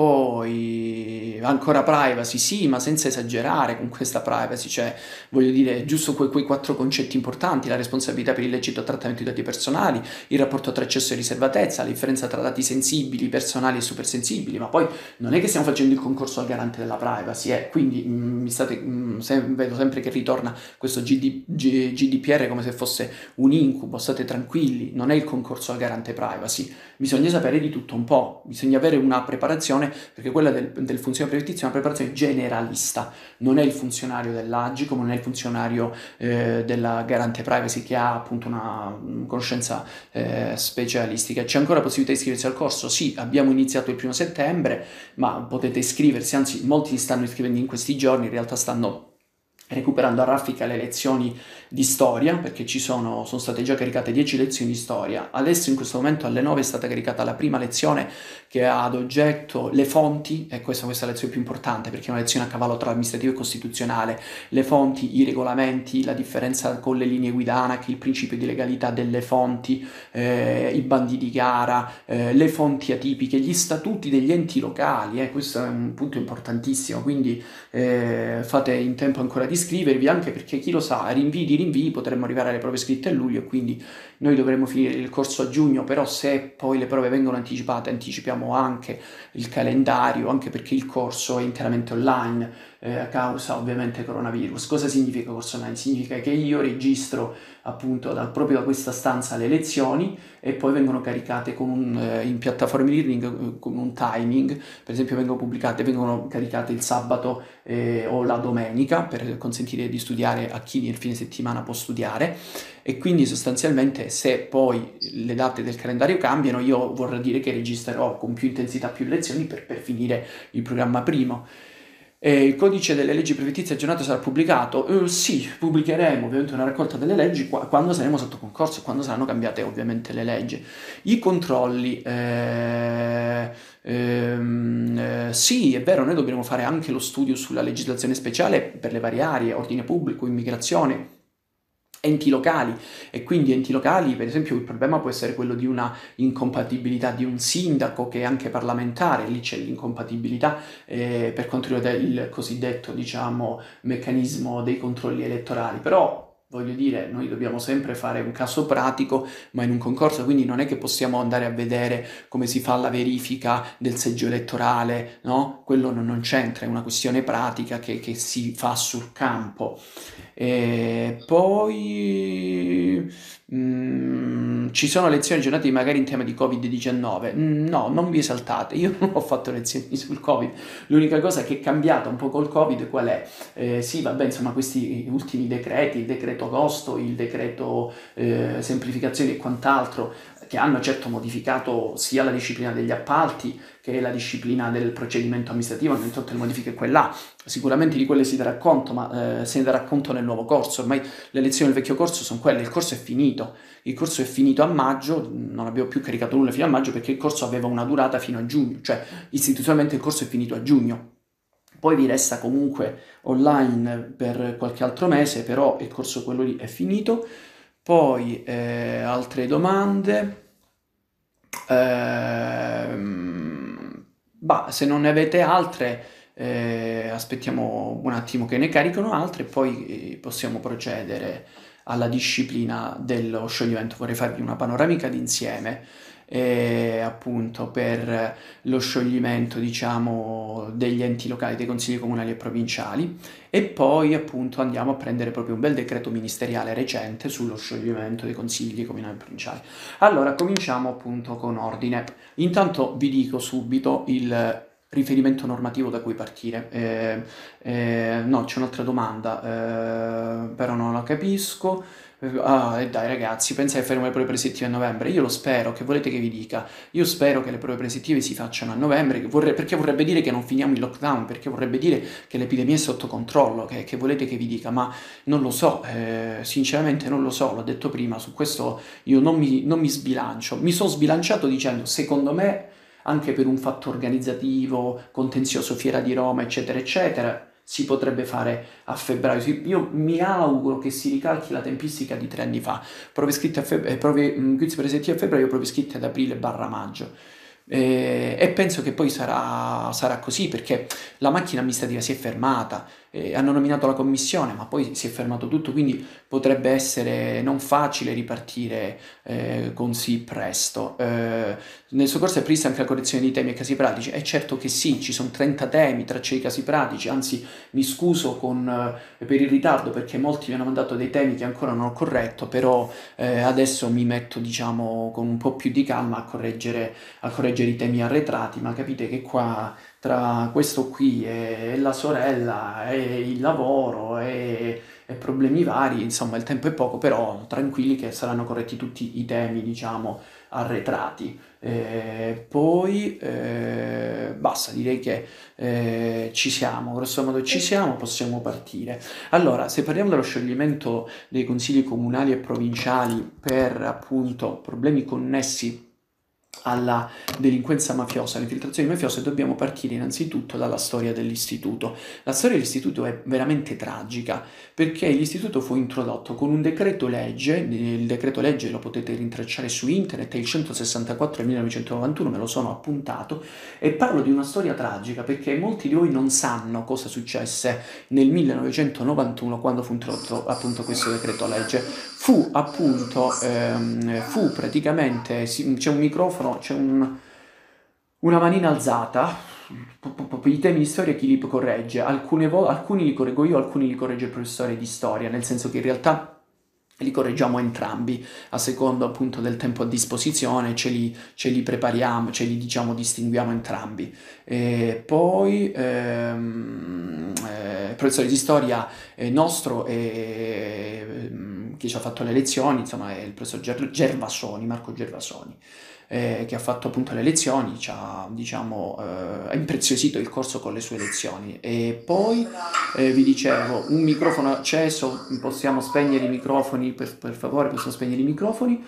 Speaker 1: poi ancora privacy, sì, ma senza esagerare con questa privacy, cioè voglio dire giusto que- quei quattro concetti importanti: la responsabilità per illecito trattamento di dati personali, il rapporto tra accesso e riservatezza, la differenza tra dati sensibili, personali e supersensibili, ma poi non è che stiamo facendo il concorso al garante della privacy, eh, quindi mm, mi state, mm, se- vedo sempre che ritorna questo G D G- G D P R come se fosse un incubo, state tranquilli, non è il concorso al garante privacy. Bisogna sapere di tutto un po', bisogna avere una preparazione, perché quella del, del funzionario prefettizio è una preparazione generalista, non è il funzionario dell'Agcom, come non è il funzionario eh, della garante privacy che ha appunto una mm, conoscenza eh, specialistica. C'è ancora possibilità di iscriversi al corso? Sì, abbiamo iniziato il primo settembre, ma potete iscriversi, anzi molti si stanno iscrivendo in questi giorni, in realtà stanno recuperando a raffica le lezioni di storia, perché ci sono, sono state già caricate dieci lezioni di storia. Adesso in questo momento alle nove è stata caricata la prima lezione che ha ad oggetto le fonti, e questa, questa è la lezione più importante perché è una lezione a cavallo tra amministrativo e costituzionale, le fonti, i regolamenti, la differenza con le linee guida ANAC, il principio di legalità delle fonti, eh, i bandi di gara, eh, le fonti atipiche, gli statuti degli enti locali, eh, questo è un punto importantissimo, quindi eh, fate in tempo ancora di iscrivervi, anche perché chi lo sa, rinvii di rinvii potremmo arrivare alle prove scritte a luglio e quindi noi dovremmo finire il corso a giugno, però se poi le prove vengono anticipate anticipiamo anche il calendario, anche perché il corso è interamente online eh, a causa ovviamente coronavirus. Cosa significa corso online? Significa che io registro appunto da, proprio da questa stanza le lezioni e poi vengono caricate con un, eh, in piattaforme di learning eh, con un timing, per esempio vengono pubblicate, vengono caricate il sabato eh, o la domenica per consentire di studiare a chi nel fine settimana può studiare, e quindi sostanzialmente se poi le date del calendario cambiano io vorrei dire che registrerò con più intensità più lezioni per, per finire il programma primo. E il codice delle leggi prefettizie aggiornato sarà pubblicato? Eh, sì, pubblicheremo ovviamente una raccolta delle leggi qua- quando saremo sotto concorso, quando saranno cambiate ovviamente le leggi. I controlli, eh, ehm, eh, sì, è vero, noi dobbiamo fare anche lo studio sulla legislazione speciale per le varie aree, ordine pubblico, immigrazione, enti locali, e quindi enti locali, per esempio, il problema può essere quello di una incompatibilità di un sindaco che è anche parlamentare, lì c'è l'incompatibilità eh, per quanto riguarda il cosiddetto, diciamo, meccanismo dei controlli elettorali, però voglio dire, noi dobbiamo sempre fare un caso pratico, ma in un concorso, quindi non è che possiamo andare a vedere come si fa la verifica del seggio elettorale, no? Quello non, non c'entra, è una questione pratica che, che si fa sul campo. E poi mm, ci sono lezioni aggiornate magari in tema di covid diciannove? Mm, No, non vi esaltate, io non ho fatto lezioni sul Covid. L'unica cosa che è cambiata un po' col Covid qual è? Eh, sì, vabbè, insomma, questi ultimi decreti, il decreto agosto, il decreto eh, semplificazioni e quant'altro, che hanno certo modificato sia la disciplina degli appalti che la disciplina del procedimento amministrativo, hanno introdotto le modifiche qua e là. Sicuramente di quelle si darà conto, ma eh, se ne darà conto nel nuovo corso. Ormai le lezioni del vecchio corso sono quelle, il corso è finito. Il corso è finito a maggio, non abbiamo più caricato nulla fino a maggio perché il corso aveva una durata fino a giugno, cioè istituzionalmente il corso è finito a giugno. Poi vi resta comunque online per qualche altro mese, però il corso quello lì è finito. Poi eh, altre domande. Ehm, bah, se non ne avete altre, eh, aspettiamo un attimo che ne caricano altre e poi eh, possiamo procedere alla disciplina dello scioglimento. Vorrei farvi una panoramica d'insieme eh, appunto per lo scioglimento, diciamo, degli enti locali, dei consigli comunali e provinciali, e poi appunto andiamo a prendere proprio un bel decreto ministeriale recente sullo scioglimento dei consigli comunali e provinciali. Allora, cominciamo appunto con ordine. Intanto vi dico subito il riferimento normativo da cui partire. Eh, eh, no, c'è un'altra domanda, eh, però non la capisco. Eh, Ah, e dai ragazzi, pensa che faremo le prove presettive a novembre? Io lo spero, che volete che vi dica? Io spero che le prove presettive si facciano a novembre, che vorrei- perché vorrebbe dire che non finiamo il lockdown, perché vorrebbe dire che l'epidemia è sotto controllo, che, che volete che vi dica? Ma non lo so, eh, sinceramente non lo so, l'ho detto prima, su questo io non mi, non mi sbilancio. Mi sono sbilanciato dicendo, secondo me, anche per un fatto organizzativo, contenzioso Fiera di Roma, eccetera, eccetera, si potrebbe fare a febbraio. Si- Io mi auguro che si ricalchi la tempistica di tre anni fa. Prove scritte a febbraio, prove, mh, quiz presetti a febbraio, prove scritte ad aprile barra maggio. Eh, E, penso che poi sarà, sarà così perché la macchina amministrativa si è fermata, eh, hanno nominato la commissione, ma poi si è fermato tutto, quindi potrebbe essere non facile ripartire eh, così presto. Eh, nel suo corso è prevista anche la correzione di temi e casi pratici? È certo che sì, ci sono trenta temi, tra c'è i casi pratici, anzi mi scuso con, eh, per il ritardo perché molti mi hanno mandato dei temi che ancora non ho corretto, però eh, adesso mi metto diciamo con un po' più di calma a correggere, a correggere i temi arretrati, ma capite che qua tra questo qui e la sorella e il lavoro e, e problemi vari, insomma il tempo è poco, però tranquilli che saranno corretti tutti i temi, diciamo, arretrati. Eh, poi eh, basta, direi che eh, ci siamo, grosso modo ci siamo, possiamo partire. Allora, se parliamo dello scioglimento dei consigli comunali e provinciali per appunto problemi connessi alla delinquenza mafiosa, alle infiltrazioni mafiose, dobbiamo partire innanzitutto dalla storia dell'istituto. La storia dell'istituto è veramente tragica perché l'istituto fu introdotto con un decreto legge, il decreto legge lo potete rintracciare su internet, è il centosessantaquattro del millenovecentonovantuno, me lo sono appuntato, e parlo di una storia tragica perché molti di voi non sanno cosa successe nel millenovecentonovantuno quando fu introdotto appunto questo decreto legge. Fu appunto, ehm, fu praticamente, si- c'è un microfono, c'è un- una manina alzata, po- po- po- i temi di storia chi li corregge? Alcune vo- alcuni li correggo io, alcuni li corregge il professore di storia, nel senso che in realtà li correggiamo entrambi, a secondo appunto del tempo a disposizione, ce li, ce li prepariamo, ce li diciamo distinguiamo entrambi. E poi ehm, eh, il professore di storia eh, nostro, eh, che ci ha fatto le lezioni, insomma è il professor Ger- Gervasoni, Marco Gervasoni, eh, che ha fatto appunto le lezioni, ci ha, diciamo, eh, ha impreziosito il corso con le sue lezioni. E poi eh, vi dicevo, un microfono acceso, possiamo spegnere i microfoni, per, per favore, possiamo spegnere i microfoni.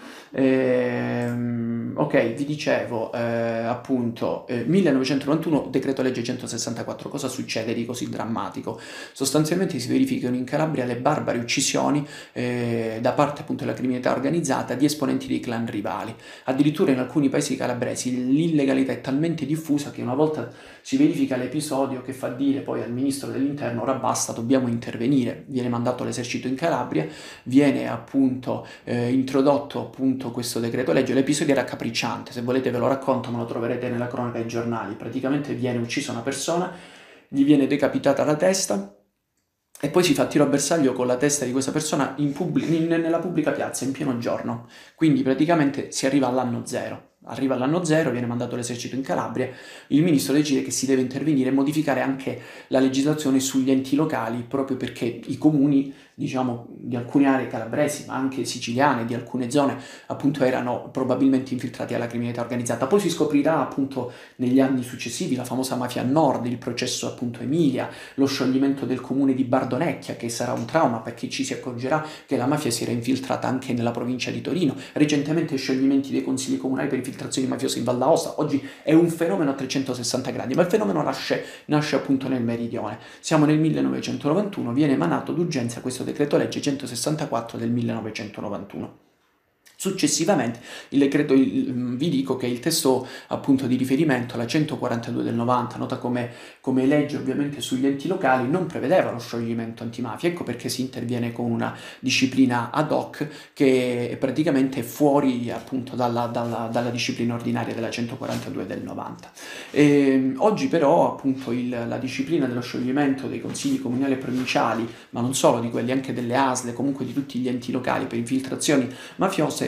Speaker 1: Ehm, ok, vi dicevo, eh, appunto, eh, millenovecentonovantuno, decreto legge centosessantaquattro, cosa succede di così drammatico? Sostanzialmente si verificano in Calabria le barbare uccisioni eh, da parte appunto della criminalità organizzata di esponenti dei clan rivali. Addirittura in alcuni paesi calabresi l'illegalità è talmente diffusa che una volta si verifica l'episodio che fa dire poi al ministro dell'interno ora basta, dobbiamo intervenire, viene mandato l'esercito in Calabria, viene appunto eh, introdotto appunto questo decreto legge, l'episodio era raccapricciante, se volete ve lo racconto, ma lo troverete nella cronaca dei giornali, praticamente viene uccisa una persona, gli viene decapitata la testa e poi si fa tiro a bersaglio con la testa di questa persona in pubblic- in- nella pubblica piazza in pieno giorno, quindi praticamente si arriva all'anno zero. Arriva all'anno zero, viene mandato l'esercito in Calabria, il ministro decide che si deve intervenire e modificare anche la legislazione sugli enti locali, proprio perché i comuni, diciamo, di alcune aree calabresi, ma anche siciliane, di alcune zone, appunto, erano probabilmente infiltrati alla criminalità organizzata. Poi si scoprirà, appunto, negli anni successivi, la famosa mafia Nord, il processo, appunto, Emilia, lo scioglimento del comune di Bardonecchia, che sarà un trauma perché ci si accorgerà che la mafia si era infiltrata anche nella provincia di Torino, recentemente scioglimenti dei consigli comunali per infiltrazioni mafiose in Val d'Aosta. Oggi è un fenomeno a trecentosessanta gradi, ma il fenomeno nasce, nasce appunto nel meridione. Siamo nel millenovecentonovantuno, viene emanato d'urgenza questo decreto legge centosessantaquattro del millenovecentonovantuno. Successivamente, il decreto, il- vi dico che il testo appunto di riferimento, la centoquarantadue del novanta, nota come, come legge ovviamente sugli enti locali, non prevedeva lo scioglimento antimafia. Ecco perché si interviene con una disciplina ad hoc che è praticamente fuori appunto dalla, dalla- dalla disciplina ordinaria della centoquarantadue del novanta. E, oggi però appunto il- la disciplina dello scioglimento dei consigli comunali e provinciali, ma non solo di quelli, anche delle A S L, comunque di tutti gli enti locali per infiltrazioni mafiose,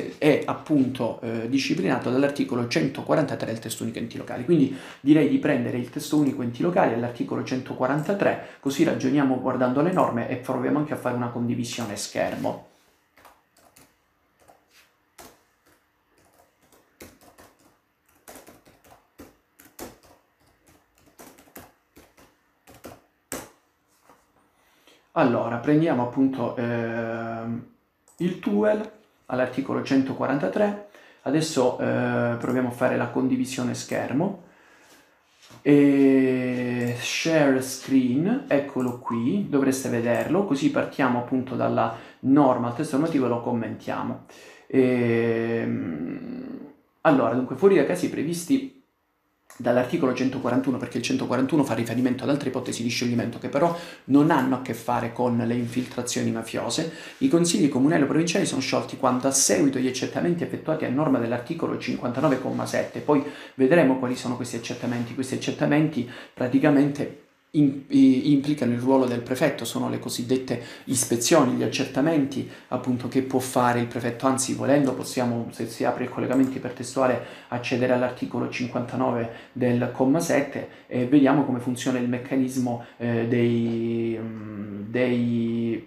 Speaker 1: se è appunto eh, disciplinato dall'articolo centoquarantatré del testo unico enti locali. Quindi direi di prendere il testo unico enti locali all'articolo centoquarantatré, così ragioniamo guardando le norme e proviamo anche a fare una condivisione schermo. Allora, prendiamo appunto ehm, il T U E L all'articolo centoquarantatré, adesso eh, proviamo a fare la condivisione schermo, e share screen, eccolo qui, dovreste vederlo, così partiamo appunto dalla norma al testo normativo e lo commentiamo. Ehm, allora, dunque, fuori dai casi previsti dall'articolo centoquarantuno, perché il centoquarantuno fa riferimento ad altre ipotesi di scioglimento che però non hanno a che fare con le infiltrazioni mafiose, i consigli comunali o provinciali sono sciolti quando a seguito di accertamenti effettuati a norma dell'articolo cinquantanove comma sette, poi vedremo quali sono questi accertamenti. Questi accertamenti praticamente in, implicano il ruolo del prefetto, sono le cosiddette ispezioni, gli accertamenti appunto che può fare il prefetto, anzi volendo possiamo, se si apre il collegamento ipertestuale, accedere all'articolo cinquantanove del comma sette e vediamo come funziona il meccanismo eh, dei, dei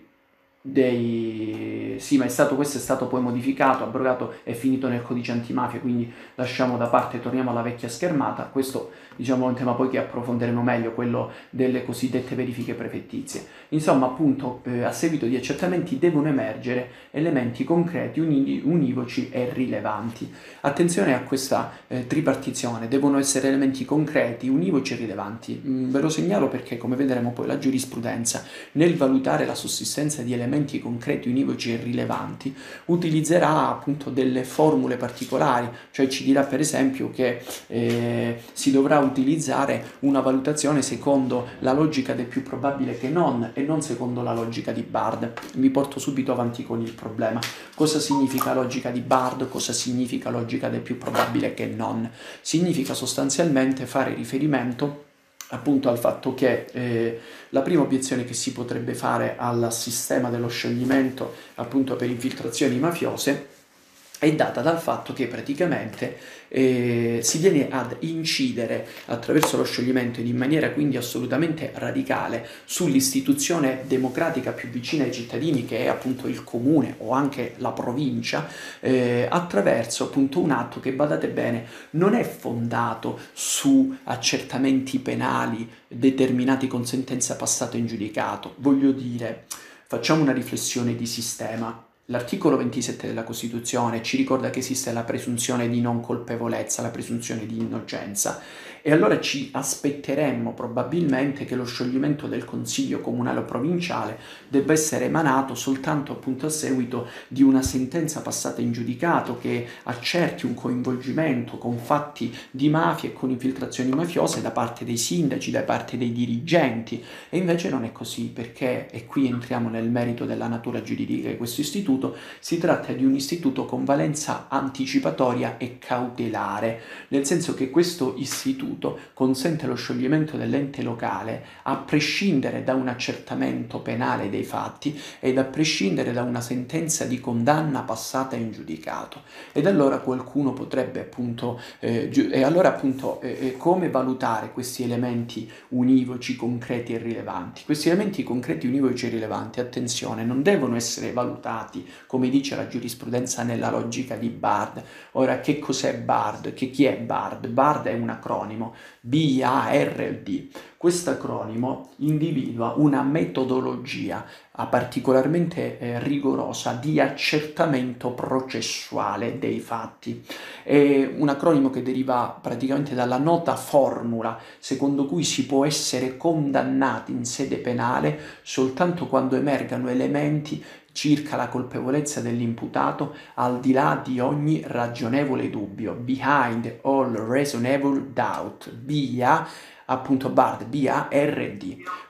Speaker 1: dei... sì, ma è stato, questo è stato poi modificato, abrogato, è finito nel codice antimafia, quindi lasciamo da parte, torniamo alla vecchia schermata. Questo diciamo è un tema poi che approfondiremo meglio, quello delle cosiddette verifiche prefettizie. Insomma, appunto, eh, a seguito di accertamenti devono emergere elementi concreti, uni- univoci e rilevanti. Attenzione a questa eh, tripartizione, devono essere elementi concreti, univoci e rilevanti. Mm, ve lo segnalo perché, come vedremo poi, la giurisprudenza, nel valutare la sussistenza di elementi concreti, univoci e rilevanti, utilizzerà appunto delle formule particolari, cioè ci dirà per esempio che eh, si dovrà utilizzare una valutazione secondo la logica del più probabile che non e non secondo la logica di Bard. Mi porto subito avanti con il problema. Cosa significa logica di Bard? Cosa significa logica del più probabile che non? Significa sostanzialmente fare riferimento appunto al fatto che eh, la prima obiezione che si potrebbe fare al sistema dello scioglimento appunto per infiltrazioni mafiose è data dal fatto che praticamente eh, si viene ad incidere attraverso lo scioglimento in maniera quindi assolutamente radicale sull'istituzione democratica più vicina ai cittadini, che è appunto il comune o anche la provincia, eh, attraverso appunto un atto che, badate bene, non è fondato su accertamenti penali determinati con sentenza passata in giudicato. Voglio dire, facciamo una riflessione di sistema. L'articolo ventisette della Costituzione ci ricorda che esiste la presunzione di non colpevolezza, la presunzione di innocenza, e allora ci aspetteremmo probabilmente che lo scioglimento del Consiglio comunale o provinciale debba essere emanato soltanto appunto a seguito di una sentenza passata in giudicato che accerti un coinvolgimento con fatti di mafia e con infiltrazioni mafiose da parte dei sindaci, da parte dei dirigenti, e invece non è così, perché, e qui entriamo nel merito della natura giuridica di questo istituto, si tratta di un istituto con valenza anticipatoria e cautelare, nel senso che questo istituto consente lo scioglimento dell'ente locale a prescindere da un accertamento penale dei fatti ed a prescindere da una sentenza di condanna passata in giudicato. Ed allora qualcuno potrebbe appunto, eh, gi- e allora appunto eh, eh, come valutare questi elementi univoci, concreti e rilevanti? Questi elementi concreti, univoci e rilevanti, attenzione, non devono essere valutati come dice la giurisprudenza nella logica di Bard. Ora, che cos'è Bard? Che chi è Bard? Bard è un acronimo, B A R D. Questo acronimo individua una metodologia particolarmente eh, rigorosa di accertamento processuale dei fatti. È un acronimo che deriva praticamente dalla nota formula secondo cui si può essere condannati in sede penale soltanto quando emergano elementi circa la colpevolezza dell'imputato al di là di ogni ragionevole dubbio, behind all reasonable doubt, B A, appunto Bard, B A R D.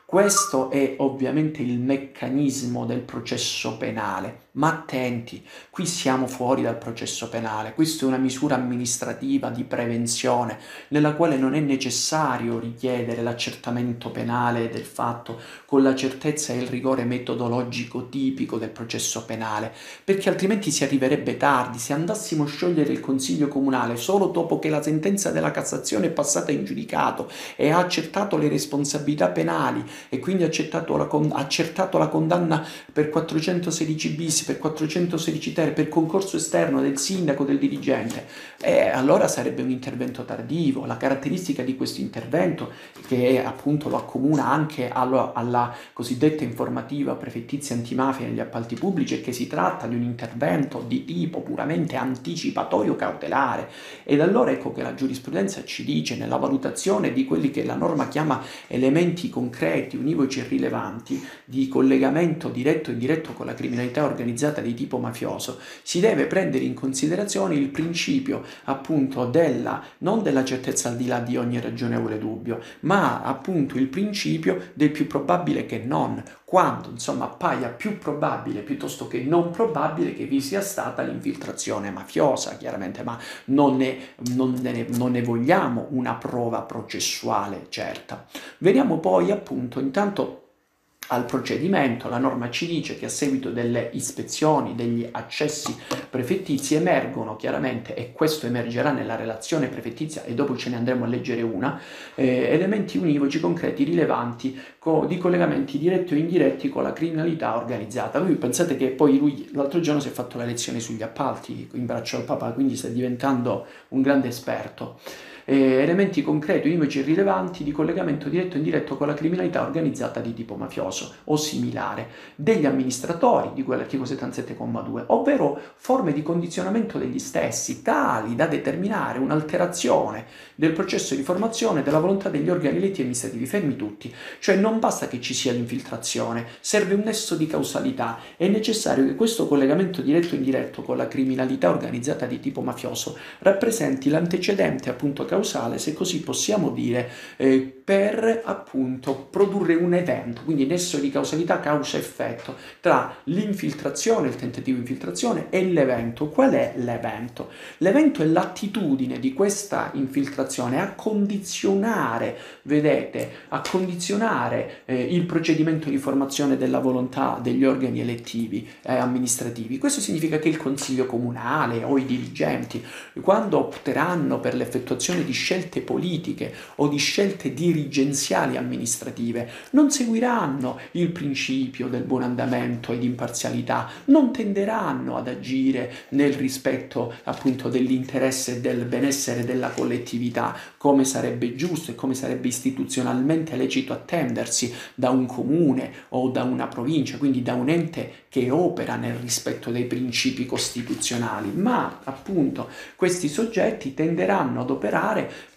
Speaker 1: Questo è ovviamente il meccanismo del processo penale. Ma attenti, qui siamo fuori dal processo penale, questa è una misura amministrativa di prevenzione nella quale non è necessario richiedere l'accertamento penale del fatto con la certezza e il rigore metodologico tipico del processo penale, perché altrimenti si arriverebbe tardi. Se andassimo a sciogliere il Consiglio Comunale solo dopo che la sentenza della Cassazione è passata in giudicato e ha accertato le responsabilità penali e quindi ha accettato la con- accertato la condanna per quattrocentosedici bis, per quattrocentosedici ter, per concorso esterno del sindaco, del dirigente, e allora sarebbe un intervento tardivo. La caratteristica di questo intervento, che appunto lo accomuna anche allo, alla cosiddetta informativa prefettizia antimafia negli appalti pubblici, è che si tratta di un intervento di tipo puramente anticipatorio cautelare. Ed allora ecco che la giurisprudenza ci dice, nella valutazione di quelli che la norma chiama elementi concreti, univoci e rilevanti, di collegamento diretto e indiretto con la criminalità organizzata di tipo mafioso, si deve prendere in considerazione il principio appunto della, non della certezza al di là di ogni ragionevole dubbio, ma appunto il principio del più probabile che non, quando insomma appaia più probabile piuttosto che non probabile che vi sia stata l'infiltrazione mafiosa, chiaramente, ma non ne, non ne, non ne vogliamo una prova processuale certa. Veniamo poi appunto intanto al procedimento. La norma ci dice che a seguito delle ispezioni, degli accessi prefettizi, emergono chiaramente, e questo emergerà nella relazione prefettizia e dopo ce ne andremo a leggere una, eh, elementi univoci, concreti, rilevanti, co- di collegamenti diretti o indiretti con la criminalità organizzata. Voi pensate che poi lui l'altro giorno si è fatto la lezione sugli appalti in braccio al papà, quindi sta diventando un grande esperto. Eh, elementi concreti, univoci e rilevanti di collegamento diretto e indiretto con la criminalità organizzata di tipo mafioso o similare degli amministratori di quell'articolo settantasette comma due, ovvero forme di condizionamento degli stessi tali da determinare un'alterazione del processo di formazione della volontà degli organi eletti amministrativi. Fermi tutti, cioè non basta che ci sia l'infiltrazione, serve un nesso di causalità. È necessario che questo collegamento diretto e indiretto con la criminalità organizzata di tipo mafioso rappresenti l'antecedente appunto causale, se così possiamo dire, eh, per appunto produrre un evento, quindi nesso di causalità causa-effetto tra l'infiltrazione, il tentativo di infiltrazione e l'evento. Qual è l'evento? L'evento è l'attitudine di questa infiltrazione a condizionare, vedete, a condizionare eh, il procedimento di formazione della volontà degli organi elettivi eh, amministrativi. Questo significa che il Consiglio Comunale o i dirigenti, quando opteranno per l'effettuazione di scelte politiche o di scelte dirigenziali amministrative, non seguiranno il principio del buon andamento ed imparzialità, non tenderanno ad agire nel rispetto appunto dell'interesse e del benessere della collettività, come sarebbe giusto e come sarebbe istituzionalmente lecito attendersi da un comune o da una provincia, quindi da un ente che opera nel rispetto dei principi costituzionali, ma appunto questi soggetti tenderanno ad operare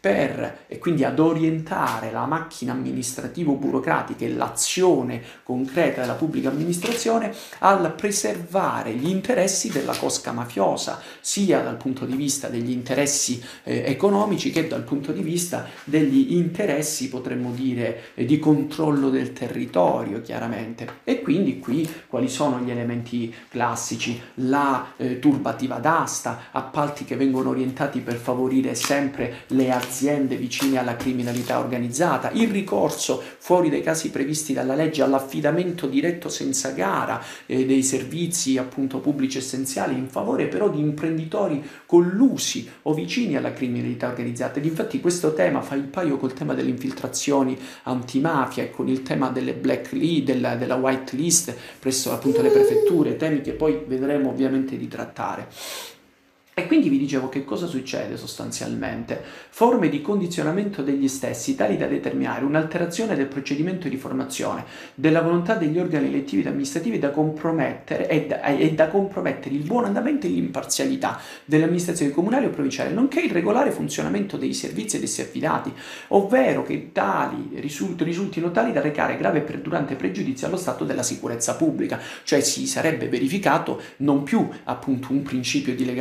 Speaker 1: per e quindi ad orientare la macchina amministrativo-burocratica e l'azione concreta della pubblica amministrazione al preservare gli interessi della cosca mafiosa, sia dal punto di vista degli interessi eh, economici che dal punto di vista degli interessi, potremmo dire, eh, di controllo del territorio, chiaramente. E quindi qui quali sono gli elementi classici? La eh, turbativa d'asta, appalti che vengono orientati per favorire sempre le aziende vicine alla criminalità organizzata, il ricorso fuori dai casi previsti dalla legge all'affidamento diretto senza gara eh, dei servizi appunto pubblici essenziali in favore però di imprenditori collusi o vicini alla criminalità organizzata. Ed infatti questo tema fa il paio col tema delle infiltrazioni antimafia e con il tema delle black list, della, della white list presso appunto le prefetture, temi che poi vedremo ovviamente di trattare. E quindi vi dicevo che cosa succede sostanzialmente? Forme di condizionamento degli stessi tali da determinare un'alterazione del procedimento di formazione della volontà degli organi elettivi ed amministrativi da compromettere e da, e da compromettere il buon andamento e l'imparzialità delle amministrazioni comunali o provinciali, nonché il regolare funzionamento dei servizi ed essi affidati, ovvero che tali risult- risultino tali da recare grave e perdurante pregiudizio allo stato della sicurezza pubblica, cioè si sarebbe verificato non più appunto un principio di legalità,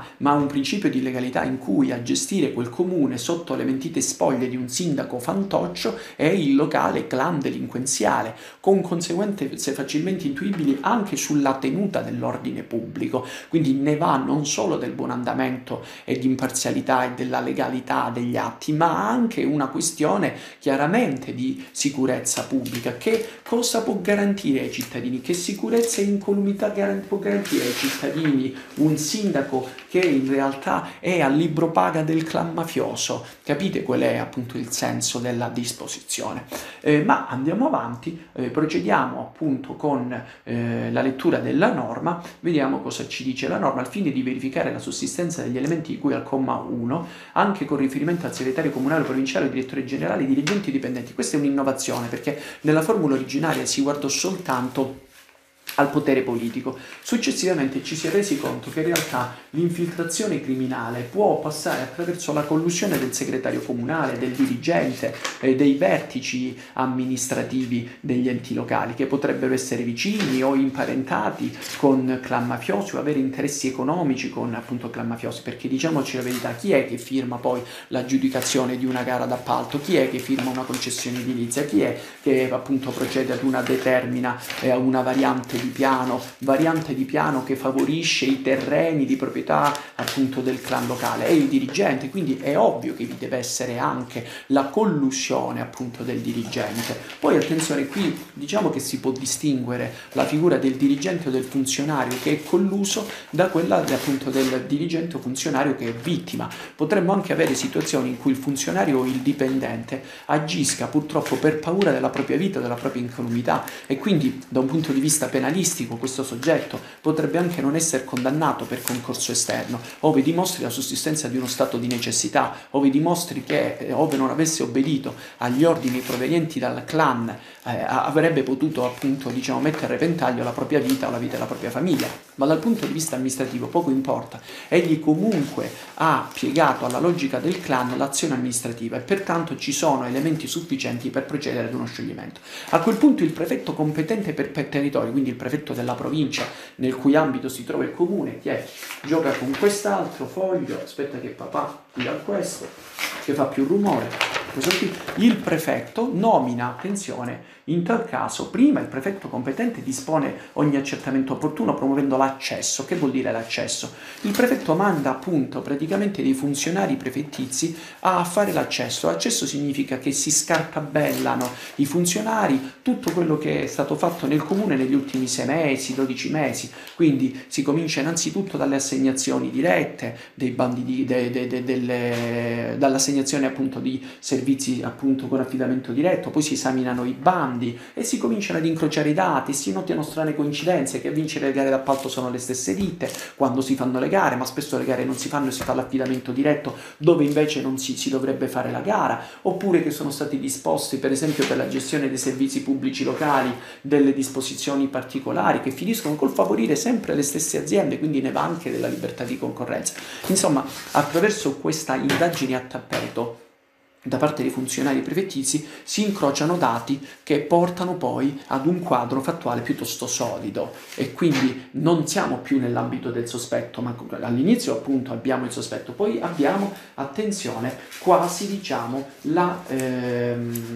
Speaker 1: ma un principio di legalità in cui a gestire quel comune sotto le mentite spoglie di un sindaco fantoccio è il locale clan delinquenziale, con conseguenze facilmente intuibili anche sulla tenuta dell'ordine pubblico. Quindi ne va non solo del buon andamento e di imparzialità e della legalità degli atti, ma anche una questione chiaramente di sicurezza pubblica. Che cosa può garantire ai cittadini? Che sicurezza e incolumità può garantire ai cittadini un sindaco che in realtà è al libro paga del clan mafioso? Capite qual è appunto il senso della disposizione? Eh, ma andiamo avanti, eh, procediamo appunto con eh, la lettura della norma, vediamo cosa ci dice la norma. Al fine di verificare la sussistenza degli elementi di cui al comma uno, anche con riferimento al segretario comunale, provinciale, direttore generale, dirigenti dipendenti. Questa è un'innovazione, perché nella formula originaria si guardò soltanto al potere politico. Successivamente ci si è resi conto che in realtà l'infiltrazione criminale può passare attraverso la collusione del segretario comunale, del dirigente, eh, dei vertici amministrativi degli enti locali, che potrebbero essere vicini o imparentati con clan mafiosi o avere interessi economici con appunto clan mafiosi, perché diciamoci la verità, chi è che firma poi l'aggiudicazione di una gara d'appalto? Chi è che firma una concessione edilizia? Chi è che appunto procede ad una determina, eh, a una variante di piano, variante di piano che favorisce i terreni di proprietà appunto del clan locale? È il dirigente, quindi è ovvio che vi deve essere anche la collusione appunto del dirigente. Poi attenzione, qui diciamo che si può distinguere la figura del dirigente o del funzionario che è colluso da quella appunto del dirigente o funzionario che è vittima. Potremmo anche avere situazioni in cui il funzionario o il dipendente agisca purtroppo per paura della propria vita, della propria incolumità, e quindi da un punto di vista penalistico questo soggetto potrebbe anche non essere condannato per concorso esterno, ove dimostri la sussistenza di uno stato di necessità, ove dimostri che eh, ove non avesse obbedito agli ordini provenienti dal clan eh, avrebbe potuto appunto diciamo mettere a repentaglio la propria vita o la vita della propria famiglia. Ma dal punto di vista amministrativo poco importa, egli comunque ha piegato alla logica del clan l'azione amministrativa e pertanto ci sono elementi sufficienti per procedere ad uno scioglimento. A quel punto il prefetto competente per territorio, quindi il prefetto della provincia nel cui ambito si trova il comune, che è, gioca con quest'altro foglio, aspetta che papà tira questo, che fa più rumore, questo qui, il prefetto nomina, attenzione, in tal caso prima il prefetto competente dispone ogni accertamento opportuno promuovendo l'accesso. Che vuol dire l'accesso? Il prefetto manda appunto praticamente dei funzionari prefettizi a fare l'accesso. Accesso significa che si scartabellano i funzionari, tutto quello che è stato fatto nel comune negli ultimi sei mesi, dodici mesi, quindi si comincia innanzitutto dalle assegnazioni dirette, dei bandi di, de, de, de, delle, dall'assegnazione appunto di servizi appunto con affidamento diretto, poi si esaminano i bandi e si cominciano ad incrociare i dati, si notano strane coincidenze, che a vincere le gare d'appalto sono le stesse ditte quando si fanno le gare, ma spesso le gare non si fanno e si fa l'affidamento diretto dove invece non si, si dovrebbe fare la gara, oppure che sono stati disposti per esempio per la gestione dei servizi pubblici locali delle disposizioni particolari che finiscono col favorire sempre le stesse aziende, quindi ne va anche della libertà di concorrenza. Insomma, attraverso questa indagine a tappeto da parte dei funzionari prefettizi si incrociano dati che portano poi ad un quadro fattuale piuttosto solido, e quindi non siamo più nell'ambito del sospetto, ma all'inizio appunto abbiamo il sospetto, poi abbiamo, attenzione, quasi diciamo la, ehm,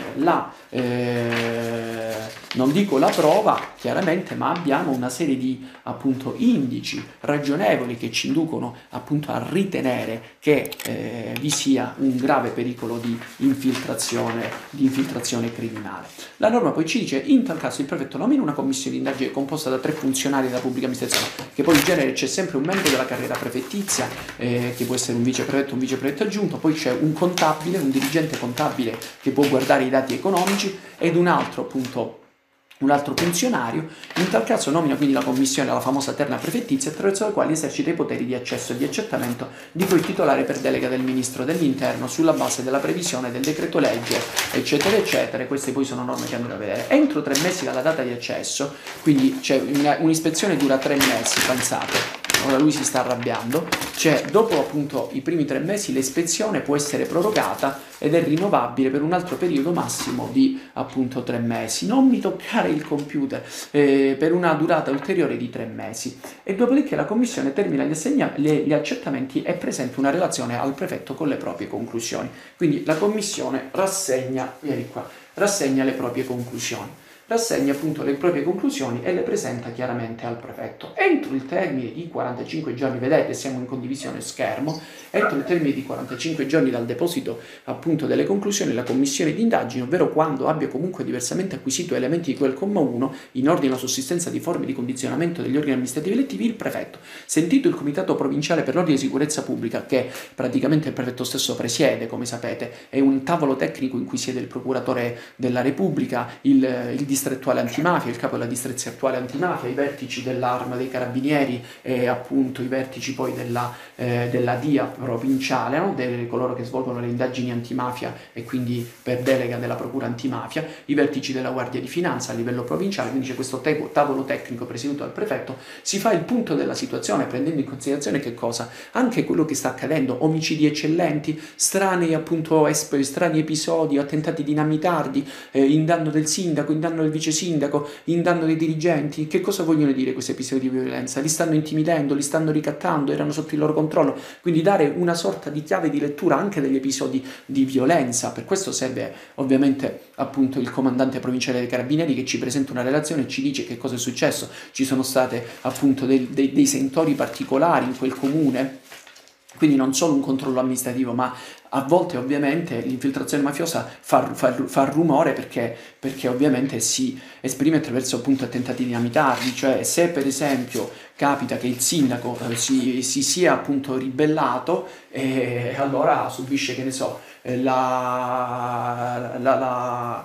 Speaker 1: la eh, non dico la prova chiaramente, ma abbiamo una serie di appunto indici ragionevoli che ci inducono appunto a ritenere che eh, vi sia un grave pericolo di infiltrazione, di infiltrazione criminale. La norma poi ci dice: in tal caso il prefetto nomina una commissione di indagine composta da tre funzionari della pubblica amministrazione, che poi in genere c'è sempre un membro della carriera prefettizia, eh, che può essere un viceprefetto o un viceprefetto aggiunto, poi c'è un contabile, un dirigente contabile che può guardare i dati economici, ed un altro appunto un altro funzionario. In tal caso nomina quindi la commissione, la famosa terna prefettizia, attraverso la quale esercita i poteri di accesso e di accertamento di cui titolare per delega del ministro dell'interno sulla base della previsione del decreto legge, eccetera eccetera. Queste poi sono norme che andremo a vedere. Entro tre mesi dalla data di accesso, quindi c'è un'ispezione dura tre mesi, pensate, ora lui si sta arrabbiando, cioè dopo appunto i primi tre mesi l'ispezione può essere prorogata ed è rinnovabile per un altro periodo massimo di appunto tre mesi. Non mi toccare il computer, eh, per una durata ulteriore di tre mesi. E dopodiché la commissione termina gli, assegna- gli, gli accertamenti e presenta una relazione al prefetto con le proprie conclusioni. Quindi la commissione rassegna, vieni qua, rassegna le proprie conclusioni. Rassegna appunto le proprie conclusioni e le presenta chiaramente al prefetto. Entro il termine di quarantacinque giorni, vedete siamo in condivisione schermo, entro il termine di quarantacinque giorni dal deposito appunto delle conclusioni, la commissione di indagine, ovvero quando abbia comunque diversamente acquisito elementi di quel comma uno in ordine alla sussistenza di forme di condizionamento degli organi amministrativi elettivi, il prefetto, sentito il comitato provinciale per l'ordine e sicurezza pubblica, che praticamente il prefetto stesso presiede, come sapete, è un tavolo tecnico in cui siede il procuratore della Repubblica, il, il distrettuale antimafia, il capo della distrettuale antimafia, i vertici dell'Arma dei Carabinieri e appunto i vertici poi della, eh, della D I A provinciale, no? De coloro che svolgono le indagini antimafia e quindi per delega della procura antimafia, i vertici della Guardia di Finanza a livello provinciale, quindi c'è questo tavolo tecnico presieduto dal prefetto, si fa il punto della situazione prendendo in considerazione che cosa? Anche quello che sta accadendo, omicidi eccellenti, strani appunto strani episodi, attentati dinamitardi eh, in danno del sindaco, in danno del vice sindaco, in danno dei dirigenti. Che cosa vogliono dire questi episodi di violenza? Li stanno intimidendo, li stanno ricattando, erano sotto il loro controllo, quindi dare una sorta di chiave di lettura anche degli episodi di violenza. Per questo serve ovviamente appunto il comandante provinciale dei Carabinieri che ci presenta una relazione e ci dice che cosa è successo. Ci sono state appunto dei, dei, dei sentori particolari in quel comune, quindi non solo un controllo amministrativo, ma a volte ovviamente l'infiltrazione mafiosa fa, fa, fa rumore perché, perché ovviamente si esprime attraverso appunto attentati dinamitardi, cioè se per esempio capita che il sindaco eh, si, si sia appunto ribellato e eh, allora subisce, che ne so, la, la, la,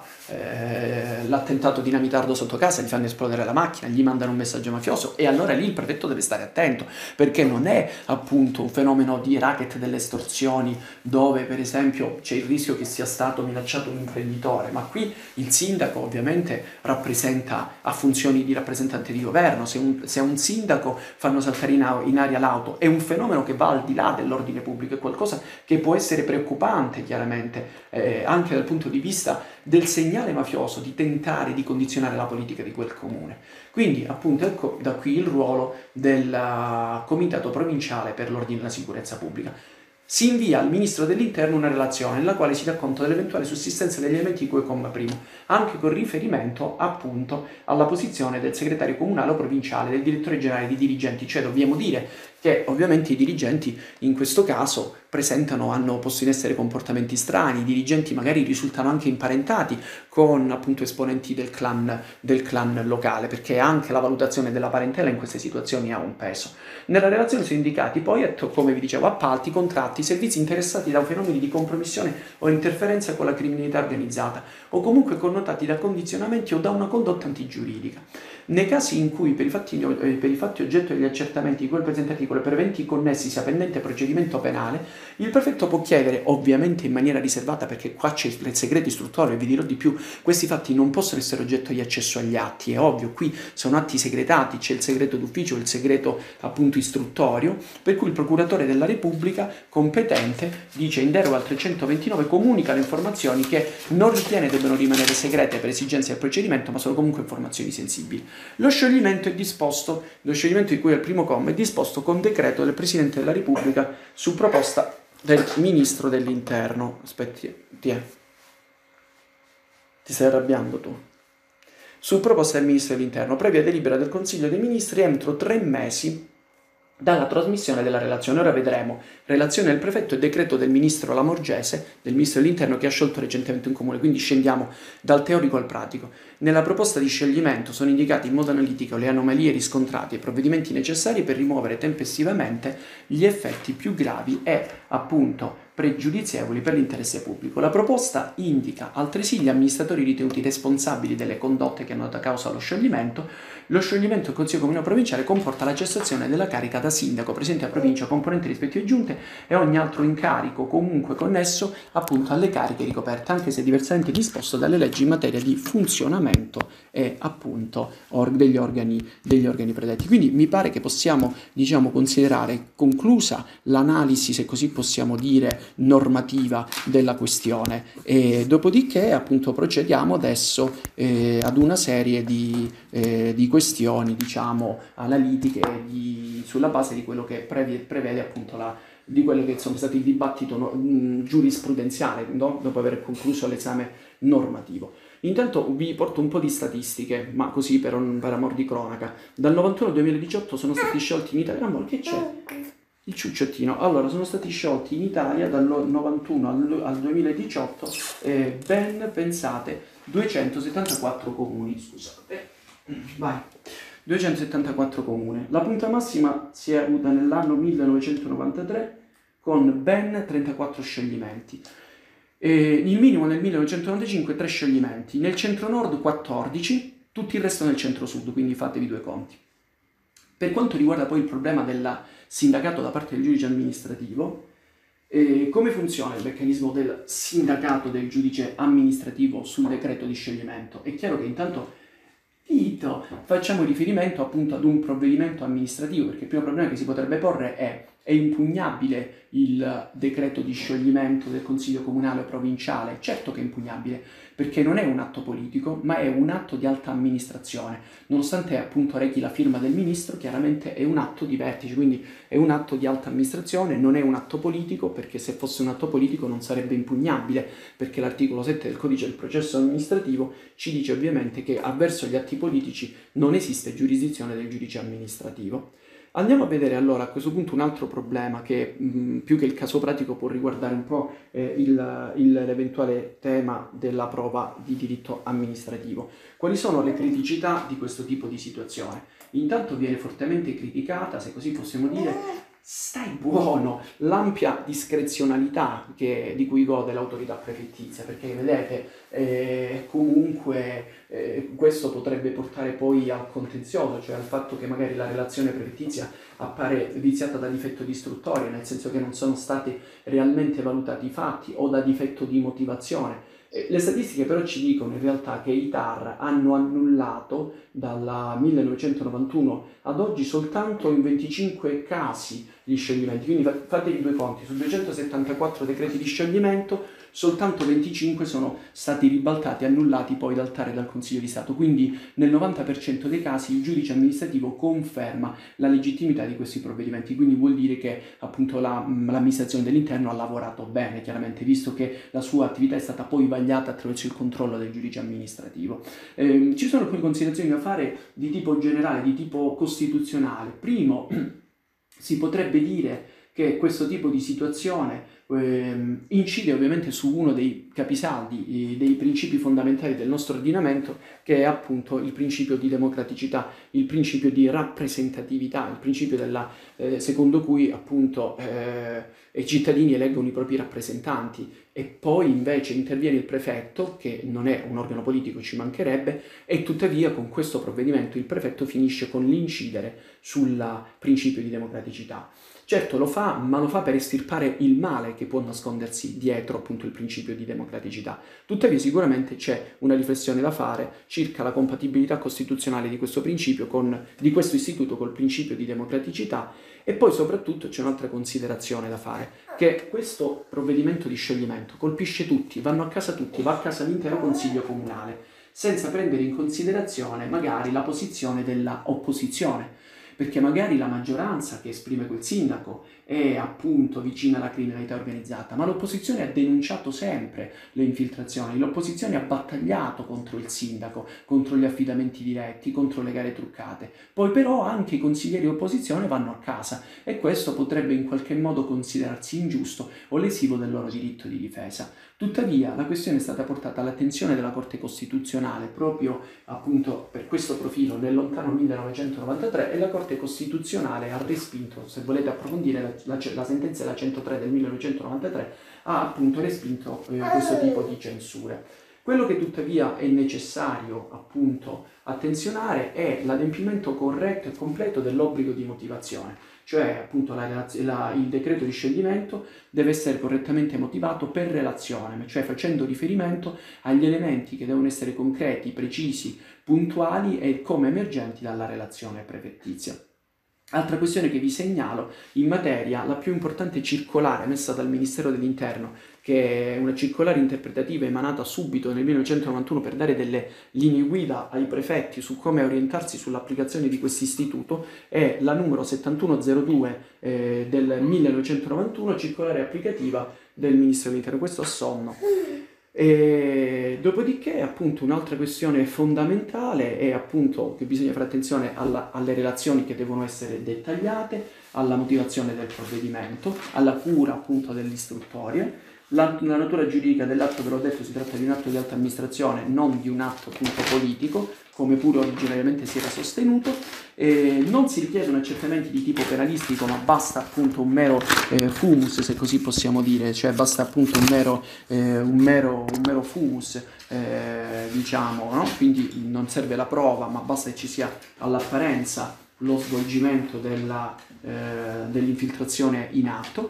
Speaker 1: eh, l'attentato dinamitardo sotto casa, gli fanno esplodere la macchina, gli mandano un messaggio mafioso e allora lì il prefetto deve stare attento, perché non è appunto un fenomeno di racket delle estorsioni dove per esempio c'è il rischio che sia stato minacciato un imprenditore, ma qui il sindaco ovviamente rappresenta, ha funzioni di rappresentante di governo. Se un, se a un sindaco fanno saltare in, in aria l'auto è un fenomeno che va al di là dell'ordine pubblico, è qualcosa che può essere preoccupante chiaramente eh, anche dal punto di vista del segnale mafioso di tentare di condizionare la politica di quel comune. Quindi appunto ecco da qui il ruolo del uh, comitato provinciale per l'ordine e la sicurezza pubblica. Si invia al Ministro dell'Interno una relazione nella quale si dà conto dell'eventuale sussistenza degli elementi di cui comma primo, anche con riferimento appunto alla posizione del segretario comunale o provinciale, del direttore generale di dirigenti, cioè dobbiamo dire che ovviamente i dirigenti in questo caso presentano, hanno, possono essere comportamenti strani, i dirigenti magari risultano anche imparentati con appunto esponenti del clan, del clan locale, perché anche la valutazione della parentela in queste situazioni ha un peso. Nella relazione sono indicati poi, come vi dicevo, appalti, contratti, servizi interessati da fenomeni di compromissione o interferenza con la criminalità organizzata, o comunque connotati da condizionamenti o da una condotta antigiuridica. Nei casi in cui per i fatti, per i fatti oggetto degli accertamenti di quel presentati con le per eventi connessi sia pendente procedimento penale, il prefetto può chiedere, ovviamente in maniera riservata perché qua c'è il segreto istruttorio e vi dirò di più, questi fatti non possono essere oggetto di accesso agli atti, è ovvio, qui sono atti segretati, c'è il segreto d'ufficio, il segreto appunto istruttorio, per cui il procuratore della Repubblica competente dice in deroga al trecentoventinove comunica le informazioni che non ritiene debbano rimanere segrete per esigenze del procedimento, ma sono comunque informazioni sensibili. Lo scioglimento è disposto, lo scioglimento di cui è il primo comma è disposto con decreto del Presidente della Repubblica su proposta del Ministro dell'Interno. Aspetti, ti è. Ti stai arrabbiando tu. Su proposta del Ministro dell'Interno, previa delibera del Consiglio dei Ministri entro tre mesi dalla trasmissione della relazione. Ora vedremo relazione del prefetto e decreto del ministro Lamorgese, del ministro dell'Interno, che ha sciolto recentemente un comune, quindi scendiamo dal teorico al pratico. Nella proposta di scioglimento sono indicati in modo analitico le anomalie riscontrate e i provvedimenti necessari per rimuovere tempestivamente gli effetti più gravi e appunto pregiudizievoli per l'interesse pubblico. La proposta indica altresì gli amministratori ritenuti responsabili delle condotte che hanno dato causa allo scioglimento. Lo scioglimento del Consiglio Comunale Provinciale comporta la cessazione della carica da sindaco, presidente della provincia, componente rispettive giunte e ogni altro incarico comunque connesso appunto alle cariche ricoperte, anche se diversamente disposto dalle leggi in materia di funzionamento e appunto or- degli, organi, degli organi predetti. Quindi mi pare che possiamo, diciamo, considerare conclusa l'analisi, se così possiamo dire, normativa della questione, e dopodiché appunto procediamo adesso eh, ad una serie di, eh, di questioni, diciamo, analitiche di, sulla base di quello che prevede, prevede appunto la, di quello che sono stati il dibattito no, mh, giurisprudenziale, no? Dopo aver concluso l'esame normativo. Intanto vi porto un po' di statistiche, ma così per, un, per amor di cronaca. Dal novantuno al duemiladiciotto sono stati sciolti in Italia... Amore, che c'è? Il ciucciottino. Allora, sono stati sciolti in Italia dal novantuno al, al duemiladiciotto eh, ben, pensate, duecentosettantaquattro comuni. Scusate. Vai. duecentosettantaquattro comuni. La punta massima si è avuta nell'anno millenovecentonovantatré con ben trentaquattro scioglimenti. E il minimo nel millenovecentonovantacinque tre scioglimenti, nel centro-nord quattordici, tutto il resto nel centro-sud, quindi fatevi due conti. Per quanto riguarda poi il problema del sindacato da parte del giudice amministrativo, eh, come funziona il meccanismo del sindacato del giudice amministrativo sul decreto di scioglimento? È chiaro che intanto Tito, facciamo riferimento appunto ad un provvedimento amministrativo, perché il primo problema che si potrebbe porre è: è impugnabile il decreto di scioglimento del Consiglio Comunale o Provinciale? Certo che è impugnabile, perché non è un atto politico, ma è un atto di alta amministrazione. Nonostante appunto rechi la firma del ministro, chiaramente è un atto di vertice, quindi è un atto di alta amministrazione, non è un atto politico, perché se fosse un atto politico non sarebbe impugnabile, perché l'articolo sette del Codice del Processo Amministrativo ci dice ovviamente che avverso gli atti politici non esiste giurisdizione del giudice amministrativo. Andiamo a vedere allora a questo punto un altro problema che mh, più che il caso pratico può riguardare un po' eh, il, il, l'eventuale tema della prova di diritto amministrativo. Quali sono le criticità di questo tipo di situazione? Intanto viene fortemente criticata, se così possiamo dire, stai buono, l'ampia discrezionalità che, di cui gode l'autorità prefettizia, perché vedete eh, comunque eh, questo potrebbe portare poi al contenzioso, cioè al fatto che magari la relazione prefettizia appare viziata da difetto di istruttoria, nel senso che non sono stati realmente valutati i fatti, o da difetto di motivazione. Le statistiche però ci dicono in realtà che i T A R hanno annullato dal millenovecentonovantuno ad oggi soltanto in venticinque casi gli scioglimenti, quindi fatevi due conti: su duecentosettantaquattro decreti di scioglimento soltanto venticinque sono stati ribaltati e annullati poi dal T A R e dal Consiglio di Stato, quindi nel novanta per cento dei casi il giudice amministrativo conferma la legittimità di questi provvedimenti, quindi vuol dire che appunto la, l'amministrazione dell'interno ha lavorato bene, chiaramente, visto che la sua attività è stata poi vagliata attraverso il controllo del giudice amministrativo. Eh, ci sono alcune considerazioni da fare di tipo generale, di tipo costituzionale. Primo, si potrebbe dire che questo tipo di situazione eh, incide ovviamente su uno dei capisaldi, eh, dei principi fondamentali del nostro ordinamento, che è appunto il principio di democraticità, il principio di rappresentatività, il principio della, eh, secondo cui appunto eh, i cittadini eleggono i propri rappresentanti, e poi invece interviene il prefetto, che non è un organo politico, ci mancherebbe, e tuttavia con questo provvedimento il prefetto finisce con l'incidere sul principio di democraticità. Certo lo fa, ma lo fa per estirpare il male che può nascondersi dietro appunto il principio di democraticità. Tuttavia sicuramente c'è una riflessione da fare circa la compatibilità costituzionale di questo principio, con, di questo istituto col principio di democraticità, e poi soprattutto c'è un'altra considerazione da fare, che questo provvedimento di scioglimento colpisce tutti, vanno a casa tutti, va a casa l'intero Consiglio Comunale, senza prendere in considerazione magari la posizione della opposizione, perché magari la maggioranza che esprime quel sindaco è appunto vicina alla criminalità organizzata, ma l'opposizione ha denunciato sempre le infiltrazioni, l'opposizione ha battagliato contro il sindaco, contro gli affidamenti diretti, contro le gare truccate. Poi però anche i consiglieri opposizione vanno a casa, e questo potrebbe in qualche modo considerarsi ingiusto o lesivo del loro diritto di difesa. Tuttavia la questione è stata portata all'attenzione della Corte Costituzionale proprio appunto per questo profilo nel lontano millenovecentonovantatré, e la Corte Costituzionale ha respinto, se volete approfondire la, la sentenza è la centotré del millenovecentonovantatré, ha appunto respinto eh, questo tipo di censure. Quello che tuttavia è necessario appunto attenzionare è l'adempimento corretto e completo dell'obbligo di motivazione, cioè appunto la, la, il decreto di scioglimento deve essere correttamente motivato per relazione, cioè facendo riferimento agli elementi che devono essere concreti, precisi, puntuali e come emergenti dalla relazione prefettizia. Altra questione che vi segnalo in materia, la più importante circolare messa dal Ministero dell'Interno, che è una circolare interpretativa emanata subito nel millenovecentonovantuno per dare delle linee guida ai prefetti su come orientarsi sull'applicazione di questo istituto, è la numero settantuno zero due eh, del millenovecentonovantuno, circolare applicativa del Ministero dell'Interno. Questo a sonno. E dopodiché appunto un'altra questione fondamentale è appunto che bisogna fare attenzione alla, alle relazioni che devono essere dettagliate, alla motivazione del provvedimento, alla cura appunto dell'istruttoria. La, la natura giuridica dell'atto, ve l'ho detto, si tratta di un atto di alta amministrazione, non di un atto appunto politico, come pure originariamente si era sostenuto. Eh, non si richiedono accertamenti di tipo penalistico, ma basta appunto un mero eh, fumus, se così possiamo dire, cioè basta appunto un mero, eh, un mero, un mero fumus, eh, diciamo, no? Quindi non serve la prova, ma basta che ci sia all'apparenza lo svolgimento della, eh, dell'infiltrazione in atto.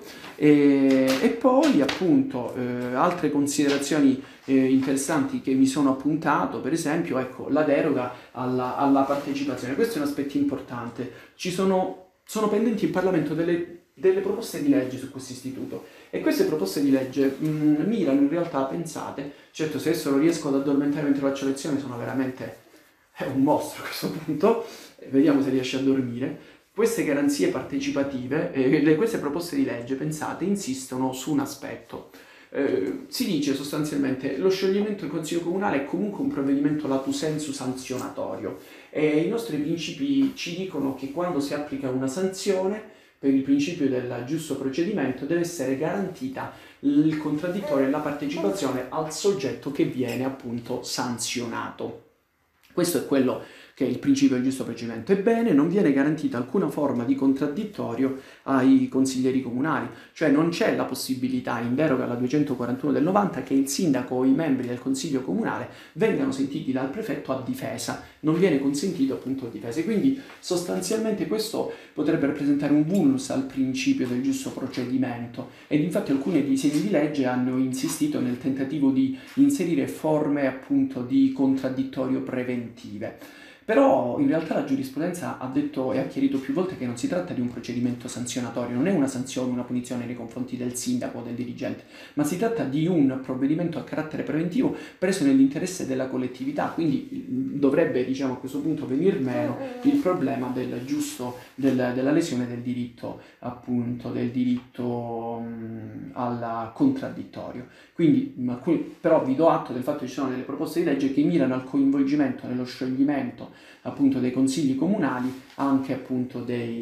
Speaker 1: E, e poi appunto eh, altre considerazioni eh, interessanti che mi sono appuntato, per esempio ecco la deroga alla, alla partecipazione. Questo è un aspetto importante. Ci sono, sono pendenti in Parlamento delle, delle proposte di legge su questo istituto e queste proposte di legge mh, mirano in realtà, pensate, certo se adesso non riesco ad addormentare mentre faccio lezione sono veramente è un mostro a questo punto, vediamo se riesce a dormire. Queste garanzie partecipative, eh, queste proposte di legge, pensate, insistono su un aspetto. Eh, si dice sostanzialmente lo scioglimento del Consiglio Comunale è comunque un provvedimento lato sensu sanzionatorio e i nostri principi ci dicono che quando si applica una sanzione per il principio del giusto procedimento deve essere garantita il contraddittorio e la partecipazione al soggetto che viene appunto sanzionato. Questo è quello che è il principio del giusto procedimento. Ebbene, non viene garantita alcuna forma di contraddittorio ai consiglieri comunali, cioè non c'è la possibilità, in deroga alla duecentoquarantuno del novanta, che il sindaco o i membri del consiglio comunale vengano sentiti dal prefetto a difesa, non viene consentito appunto a difesa. E quindi sostanzialmente questo potrebbe rappresentare un vulnus al principio del giusto procedimento ed infatti alcuni disegni di legge hanno insistito nel tentativo di inserire forme appunto di contraddittorio preventive. Però in realtà la giurisprudenza ha detto e ha chiarito più volte che non si tratta di un procedimento sanzionatorio, non è una sanzione, una punizione nei confronti del sindaco o del dirigente, ma si tratta di un provvedimento a carattere preventivo preso nell'interesse della collettività, quindi dovrebbe, diciamo, a questo punto venir meno il problema del giusto, del, della lesione del diritto, appunto, del diritto mh, al contraddittorio. Quindi, però vi do atto del fatto che ci sono delle proposte di legge che mirano al coinvolgimento nello scioglimento appunto dei consigli comunali anche appunto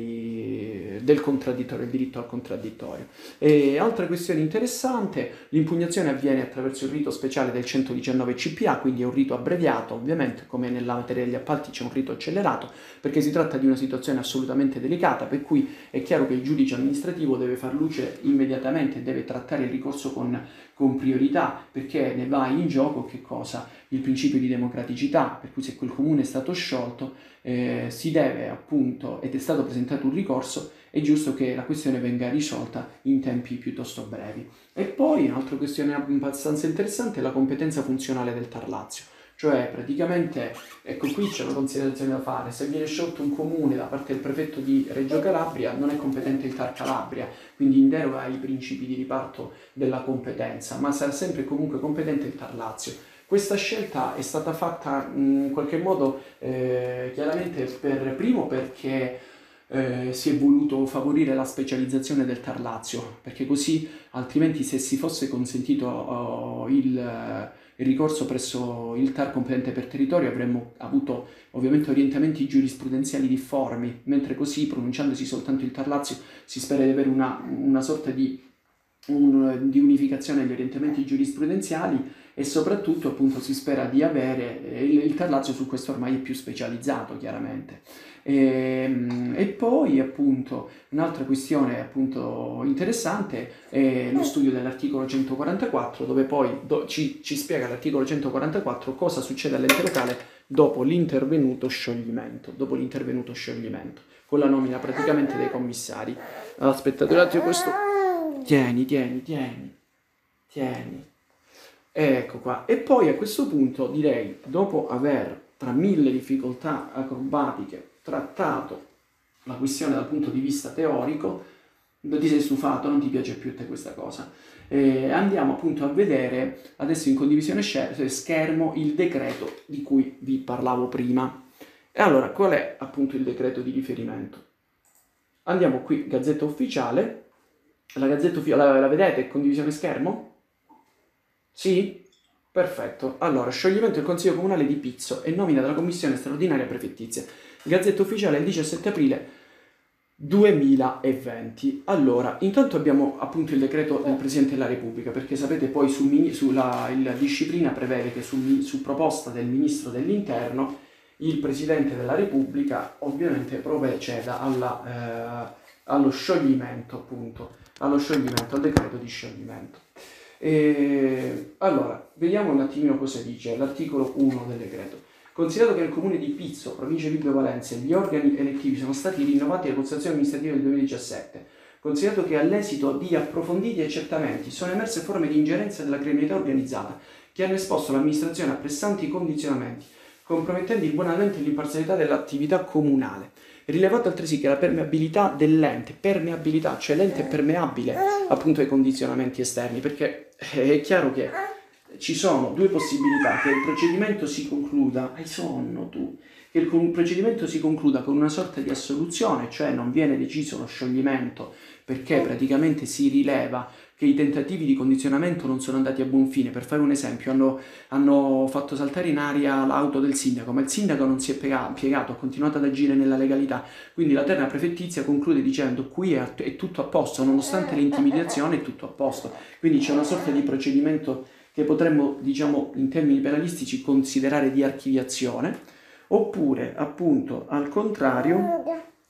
Speaker 1: dei, del contraddittorio, il diritto al contraddittorio. E altra questione interessante, l'impugnazione avviene attraverso il rito speciale del centodiciannove C P A, quindi è un rito abbreviato, ovviamente come nella materia degli appalti c'è un rito accelerato, perché si tratta di una situazione assolutamente delicata, per cui è chiaro che il giudice amministrativo deve far luce immediatamente, deve trattare il ricorso con, con priorità, perché ne va in gioco che cosa? Il principio di democraticità, per cui se quel comune è stato sciolto eh, si deve appunto, ed è stato presentato un ricorso, è giusto che la questione venga risolta in tempi piuttosto brevi. E poi un'altra questione abbastanza interessante è la competenza funzionale del TAR Lazio, cioè praticamente, ecco qui c'è una considerazione da fare, se viene sciolto un comune da parte del prefetto di Reggio Calabria non è competente il TAR Calabria, quindi in deroga ai principi di riparto della competenza, ma sarà sempre comunque competente il TAR Lazio. Questa scelta è stata fatta in qualche modo eh, chiaramente per primo perché eh, si è voluto favorire la specializzazione del TAR Lazio, perché così altrimenti se si fosse consentito uh, il, il ricorso presso il TAR competente per territorio avremmo avuto ovviamente orientamenti giurisprudenziali difformi, mentre così pronunciandosi soltanto il TAR Lazio si spera di avere una, una sorta di un, di unificazione degli orientamenti giurisprudenziali e soprattutto appunto si spera di avere eh, il, il TAR Lazio su questo ormai è più specializzato chiaramente. E, e poi appunto un'altra questione appunto interessante è lo studio dell'articolo centoquarantaquattro, dove poi do, ci, ci spiega l'articolo centoquarantaquattro cosa succede all'ente locale dopo l'intervenuto scioglimento, dopo l'intervenuto scioglimento, con la nomina praticamente dei commissari. Aspettate un attimo questo. Tieni, tieni, tieni, tieni. Ecco qua. E poi a questo punto direi, dopo aver tra mille difficoltà acrobatiche trattato la questione dal punto di vista teorico, ti sei stufato, non ti piace più te questa cosa. Eh, andiamo appunto a vedere adesso in condivisione schermo il decreto di cui vi parlavo prima. E allora, qual è appunto il decreto di riferimento? Andiamo qui, Gazzetta Ufficiale. La Gazzetta Ufficiale, la, la vedete? Condivisione schermo? Sì? Perfetto. Allora, scioglimento del Consiglio Comunale di Pizzo e nomina della Commissione Straordinaria Prefettizia. Gazzetta Ufficiale il diciassette aprile duemilaventi. Allora, intanto abbiamo appunto il decreto del Presidente della Repubblica, perché sapete poi su, sulla il, disciplina prevede che su, su proposta del Ministro dell'Interno il Presidente della Repubblica ovviamente provveda alla, eh, allo scioglimento appunto, allo scioglimento, al decreto di scioglimento. E, allora, vediamo un attimino cosa dice l'articolo uno del decreto. Considerato che nel comune di Pizzo, provincia di Vibo Valentia, gli organi elettivi sono stati rinnovati alle consultazioni amministrative del duemiladiciassette, considerato che all'esito di approfonditi accertamenti sono emerse forme di ingerenza della criminalità organizzata che hanno esposto l'amministrazione a pressanti condizionamenti, compromettendo buonamente l'imparzialità dell'attività comunale. Rilevato altresì che la permeabilità dell'ente, permeabilità, cioè l'ente è permeabile appunto ai condizionamenti esterni, perché è chiaro che ci sono due possibilità: che il procedimento si concluda, hai sonno tu, che il procedimento si concluda con una sorta di assoluzione, cioè non viene deciso lo scioglimento perché praticamente si rileva che i tentativi di condizionamento non sono andati a buon fine. Per fare un esempio, hanno, hanno fatto saltare in aria l'auto del sindaco, ma il sindaco non si è piegato, ha continuato ad agire nella legalità, quindi la terna prefettizia conclude dicendo qui è, è tutto a posto, nonostante l'intimidazione è tutto a posto, quindi c'è una sorta di procedimento che potremmo, diciamo, in termini penalistici considerare di archiviazione, oppure appunto al contrario,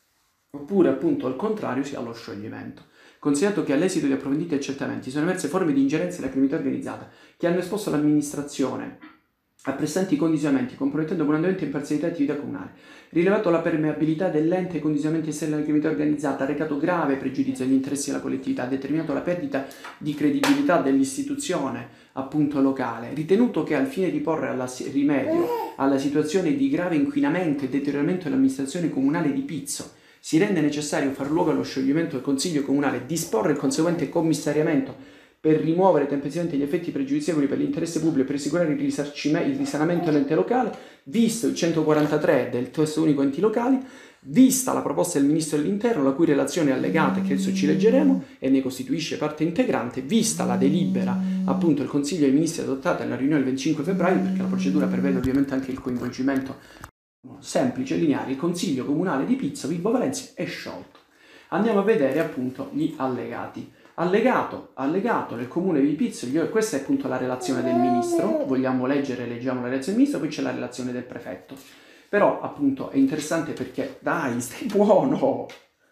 Speaker 1: oppure appunto al contrario sia lo scioglimento. Considerato che all'esito di approfonditi accertamenti sono emerse forme di ingerenza della criminalità organizzata che hanno esposto l'amministrazione a pressanti condizionamenti, compromettendo abbondantemente imparzialità e attività comunale, rilevato la permeabilità dell'ente ai condizionamenti esterni della criminalità organizzata, ha recato grave pregiudizio agli interessi della collettività, ha determinato la perdita di credibilità dell'istituzione appunto locale, ritenuto che al fine di porre alla, rimedio alla situazione di grave inquinamento e deterioramento dell'amministrazione comunale di Pizzo, si rende necessario far luogo allo scioglimento del Consiglio Comunale, disporre il conseguente commissariamento per rimuovere tempestivamente gli effetti pregiudizievoli per l'interesse pubblico e per assicurare il, il risanamento dell'ente locale, visto il centoquarantatré del testo unico enti locali, vista la proposta del Ministro dell'Interno, la cui relazione è allegata, che adesso ci leggeremo, e ne costituisce parte integrante, vista la delibera appunto del Consiglio dei Ministri adottata nella riunione del venticinque febbraio, perché la procedura prevede ovviamente anche il coinvolgimento semplice e lineare, il Consiglio Comunale di Pizzo, Vibo Valentia è sciolto. Andiamo a vedere appunto gli allegati. Allegato, allegato nel comune di Pizzo, questa è appunto la relazione del ministro, vogliamo leggere, leggiamo la relazione del ministro, poi c'è la relazione del prefetto. Però appunto è interessante perché, dai, stai buono,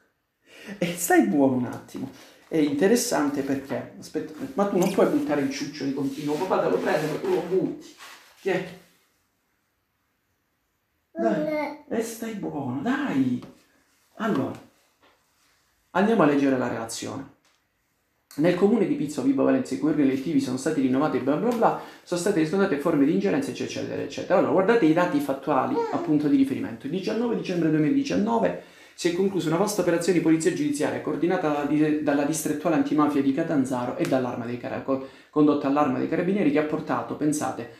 Speaker 1: e stai buono un attimo, è interessante perché, aspetta, ma tu non puoi buttare il ciuccio di continuo, papà te lo prende e tu lo butti, che è? Dai, e stai buono, dai! Allora, andiamo a leggere la relazione. Nel comune di Pizzo, Vibo Valentia, i cui organi elettivi sono stati rinnovati bla bla bla, sono state riscontrate forme di ingerenza eccetera eccetera. Allora, guardate i dati fattuali appunto di riferimento. Il diciannove dicembre duemiladiciannove si è conclusa una vasta operazione di polizia giudiziaria coordinata dalla, dalla distrettuale antimafia di Catanzaro e dall'arma dei Carabinieri, condotta all'arma dei Carabinieri, che ha portato, pensate,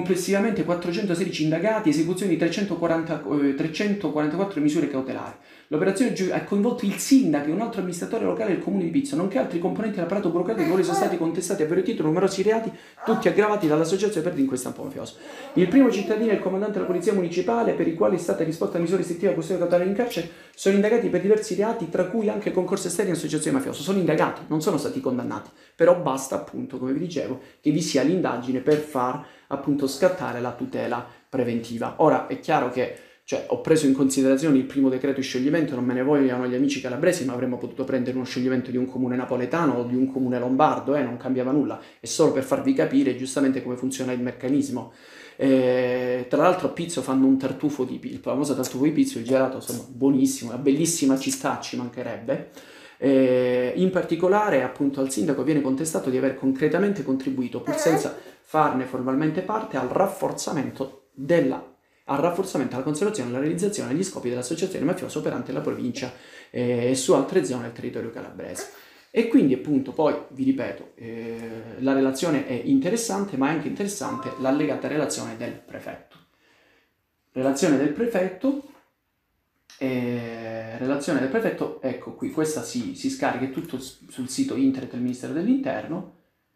Speaker 1: complessivamente quattrocentosedici indagati, esecuzioni di trecentoquaranta, eh, trecentoquarantaquattro misure cautelari. L'operazione ha coinvolto il sindaco e un altro amministratore locale del comune di Pizzo, nonché altri componenti dell'apparato burocratico che sono stati contestati a vario titolo numerosi reati, tutti aggravati dall'associazione per delinquere stampo mafioso. Il primo cittadino e il comandante della polizia municipale, per i quali è stata risposta a misura restrittiva a custodia cautelare in carcere, sono indagati per diversi reati, tra cui anche concorso esterno in associazione mafiosa. Sono indagati, non sono stati condannati, però basta appunto, come vi dicevo, che vi sia l'indagine per far appunto scattare la tutela preventiva. Ora è chiaro che cioè, ho preso in considerazione il primo decreto di scioglimento, non me ne vogliono gli amici calabresi, ma avremmo potuto prendere uno scioglimento di un comune napoletano o di un comune lombardo, eh, non cambiava nulla, è solo per farvi capire giustamente come funziona il meccanismo. Eh, tra l'altro a Pizzo fanno un tartufo di Pizzo, il famoso tartufo di Pizzo, il gelato, insomma, buonissimo, una bellissima città, ci mancherebbe. Eh, in particolare appunto al sindaco viene contestato di aver concretamente contribuito, pur senza farne formalmente parte, al rafforzamento della al rafforzamento, alla conservazione e alla realizzazione degli scopi dell'associazione mafiosa operante nella provincia eh, e su altre zone del territorio calabrese. E quindi appunto poi, vi ripeto, eh, la relazione è interessante, ma è anche interessante l'allegata relazione del prefetto. Relazione del prefetto, eh, relazione del prefetto, ecco qui, questa si, si scarica tutto sul sito internet del Ministero dell'Interno.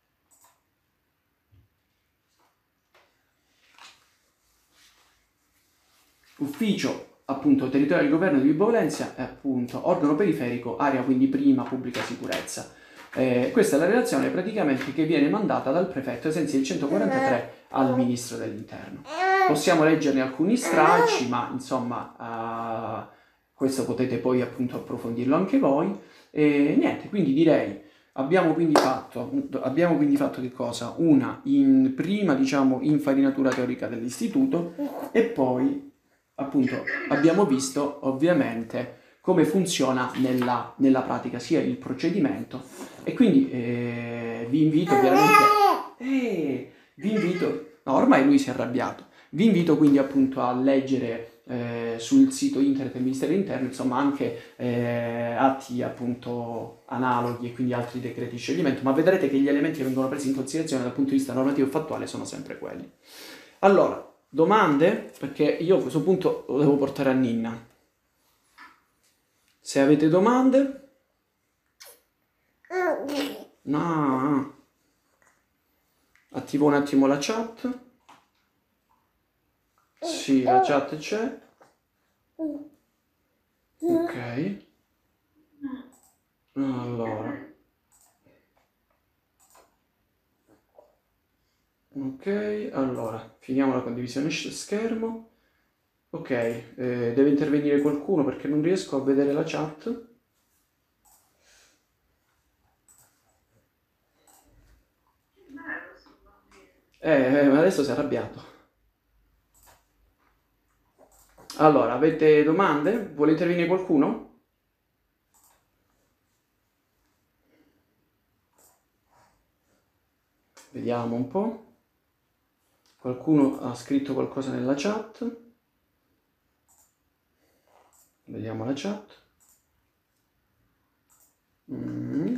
Speaker 1: Ufficio appunto territoriale del governo di Vibo Valentia, appunto organo periferico, area quindi prima, pubblica sicurezza. Eh, questa è la relazione praticamente che viene mandata dal prefetto ai sensi del centoquarantatré al ministro dell'interno. Possiamo leggerne alcuni stralci, ma insomma uh, questo potete poi appunto approfondirlo anche voi. E niente, quindi direi abbiamo quindi fatto, abbiamo quindi fatto che cosa? Una in, prima diciamo infarinatura teorica dell'istituto e poi appunto abbiamo visto ovviamente come funziona nella, nella pratica sia il procedimento e quindi eh, vi invito chiaramente eh, vi invito no ormai lui si è arrabbiato vi invito quindi appunto a leggere eh, sul sito internet del Ministero dell'Interno insomma anche eh, atti appunto analoghi e quindi altri decreti di scioglimento, ma vedrete che gli elementi che vengono presi in considerazione dal punto di vista normativo e fattuale sono sempre quelli. Allora, domande? Perché io a questo punto lo devo portare a Ninna. Se avete domande? No. Attivo un attimo la chat. Sì, la chat c'è. Ok. Allora. Ok, allora, finiamo la condivisione schermo. Ok, eh, deve intervenire qualcuno perché non riesco a vedere la chat. Eh, ma adesso si è arrabbiato. Allora, avete domande? Vuole intervenire qualcuno? Vediamo un po'. Qualcuno ha scritto qualcosa nella chat. Vediamo la chat. Mm.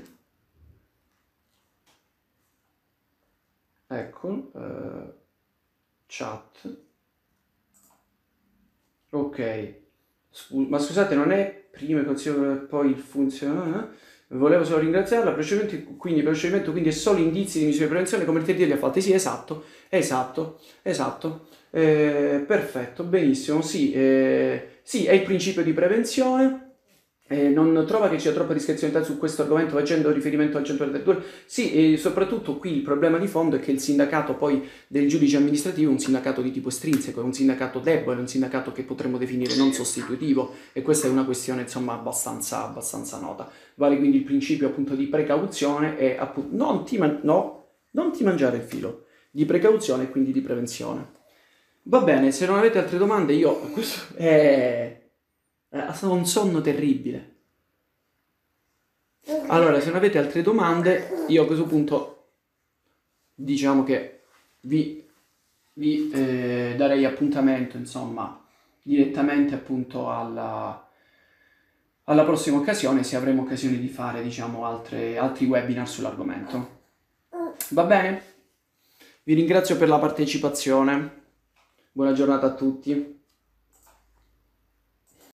Speaker 1: Ecco, eh, chat. Ok. Scu- ma scusate, non è prima il consiglio e poi il funzionario? Volevo solo ringraziarla, procedimento, quindi il procedimento quindi è solo indizi di misure di prevenzione come il T D li ha fatti. Sì, esatto, esatto, esatto. Eh, perfetto, benissimo, sì, eh, sì, è il principio di prevenzione. Eh, non trova che ci sia troppa discrezionalità su questo argomento facendo riferimento al centotrentadue? Sì, e soprattutto qui il problema di fondo è che il sindacato poi del giudice amministrativo è un sindacato di tipo estrinseco, è un sindacato debole, è un sindacato che potremmo definire non sostitutivo e questa è una questione insomma abbastanza, abbastanza nota. Vale quindi il principio appunto di precauzione e appunto non ti, man- no, non ti mangiare il filo, di precauzione e quindi di prevenzione. Va bene, se non avete altre domande io... Questo è... Ha stato un sonno terribile. Allora, se non avete altre domande, io a questo punto diciamo che vi, vi eh, darei appuntamento, insomma, direttamente appunto alla, alla prossima occasione, se avremo occasione di fare, diciamo, altre, altri webinar sull'argomento. Va bene? Vi ringrazio per la partecipazione. Buona giornata a tutti.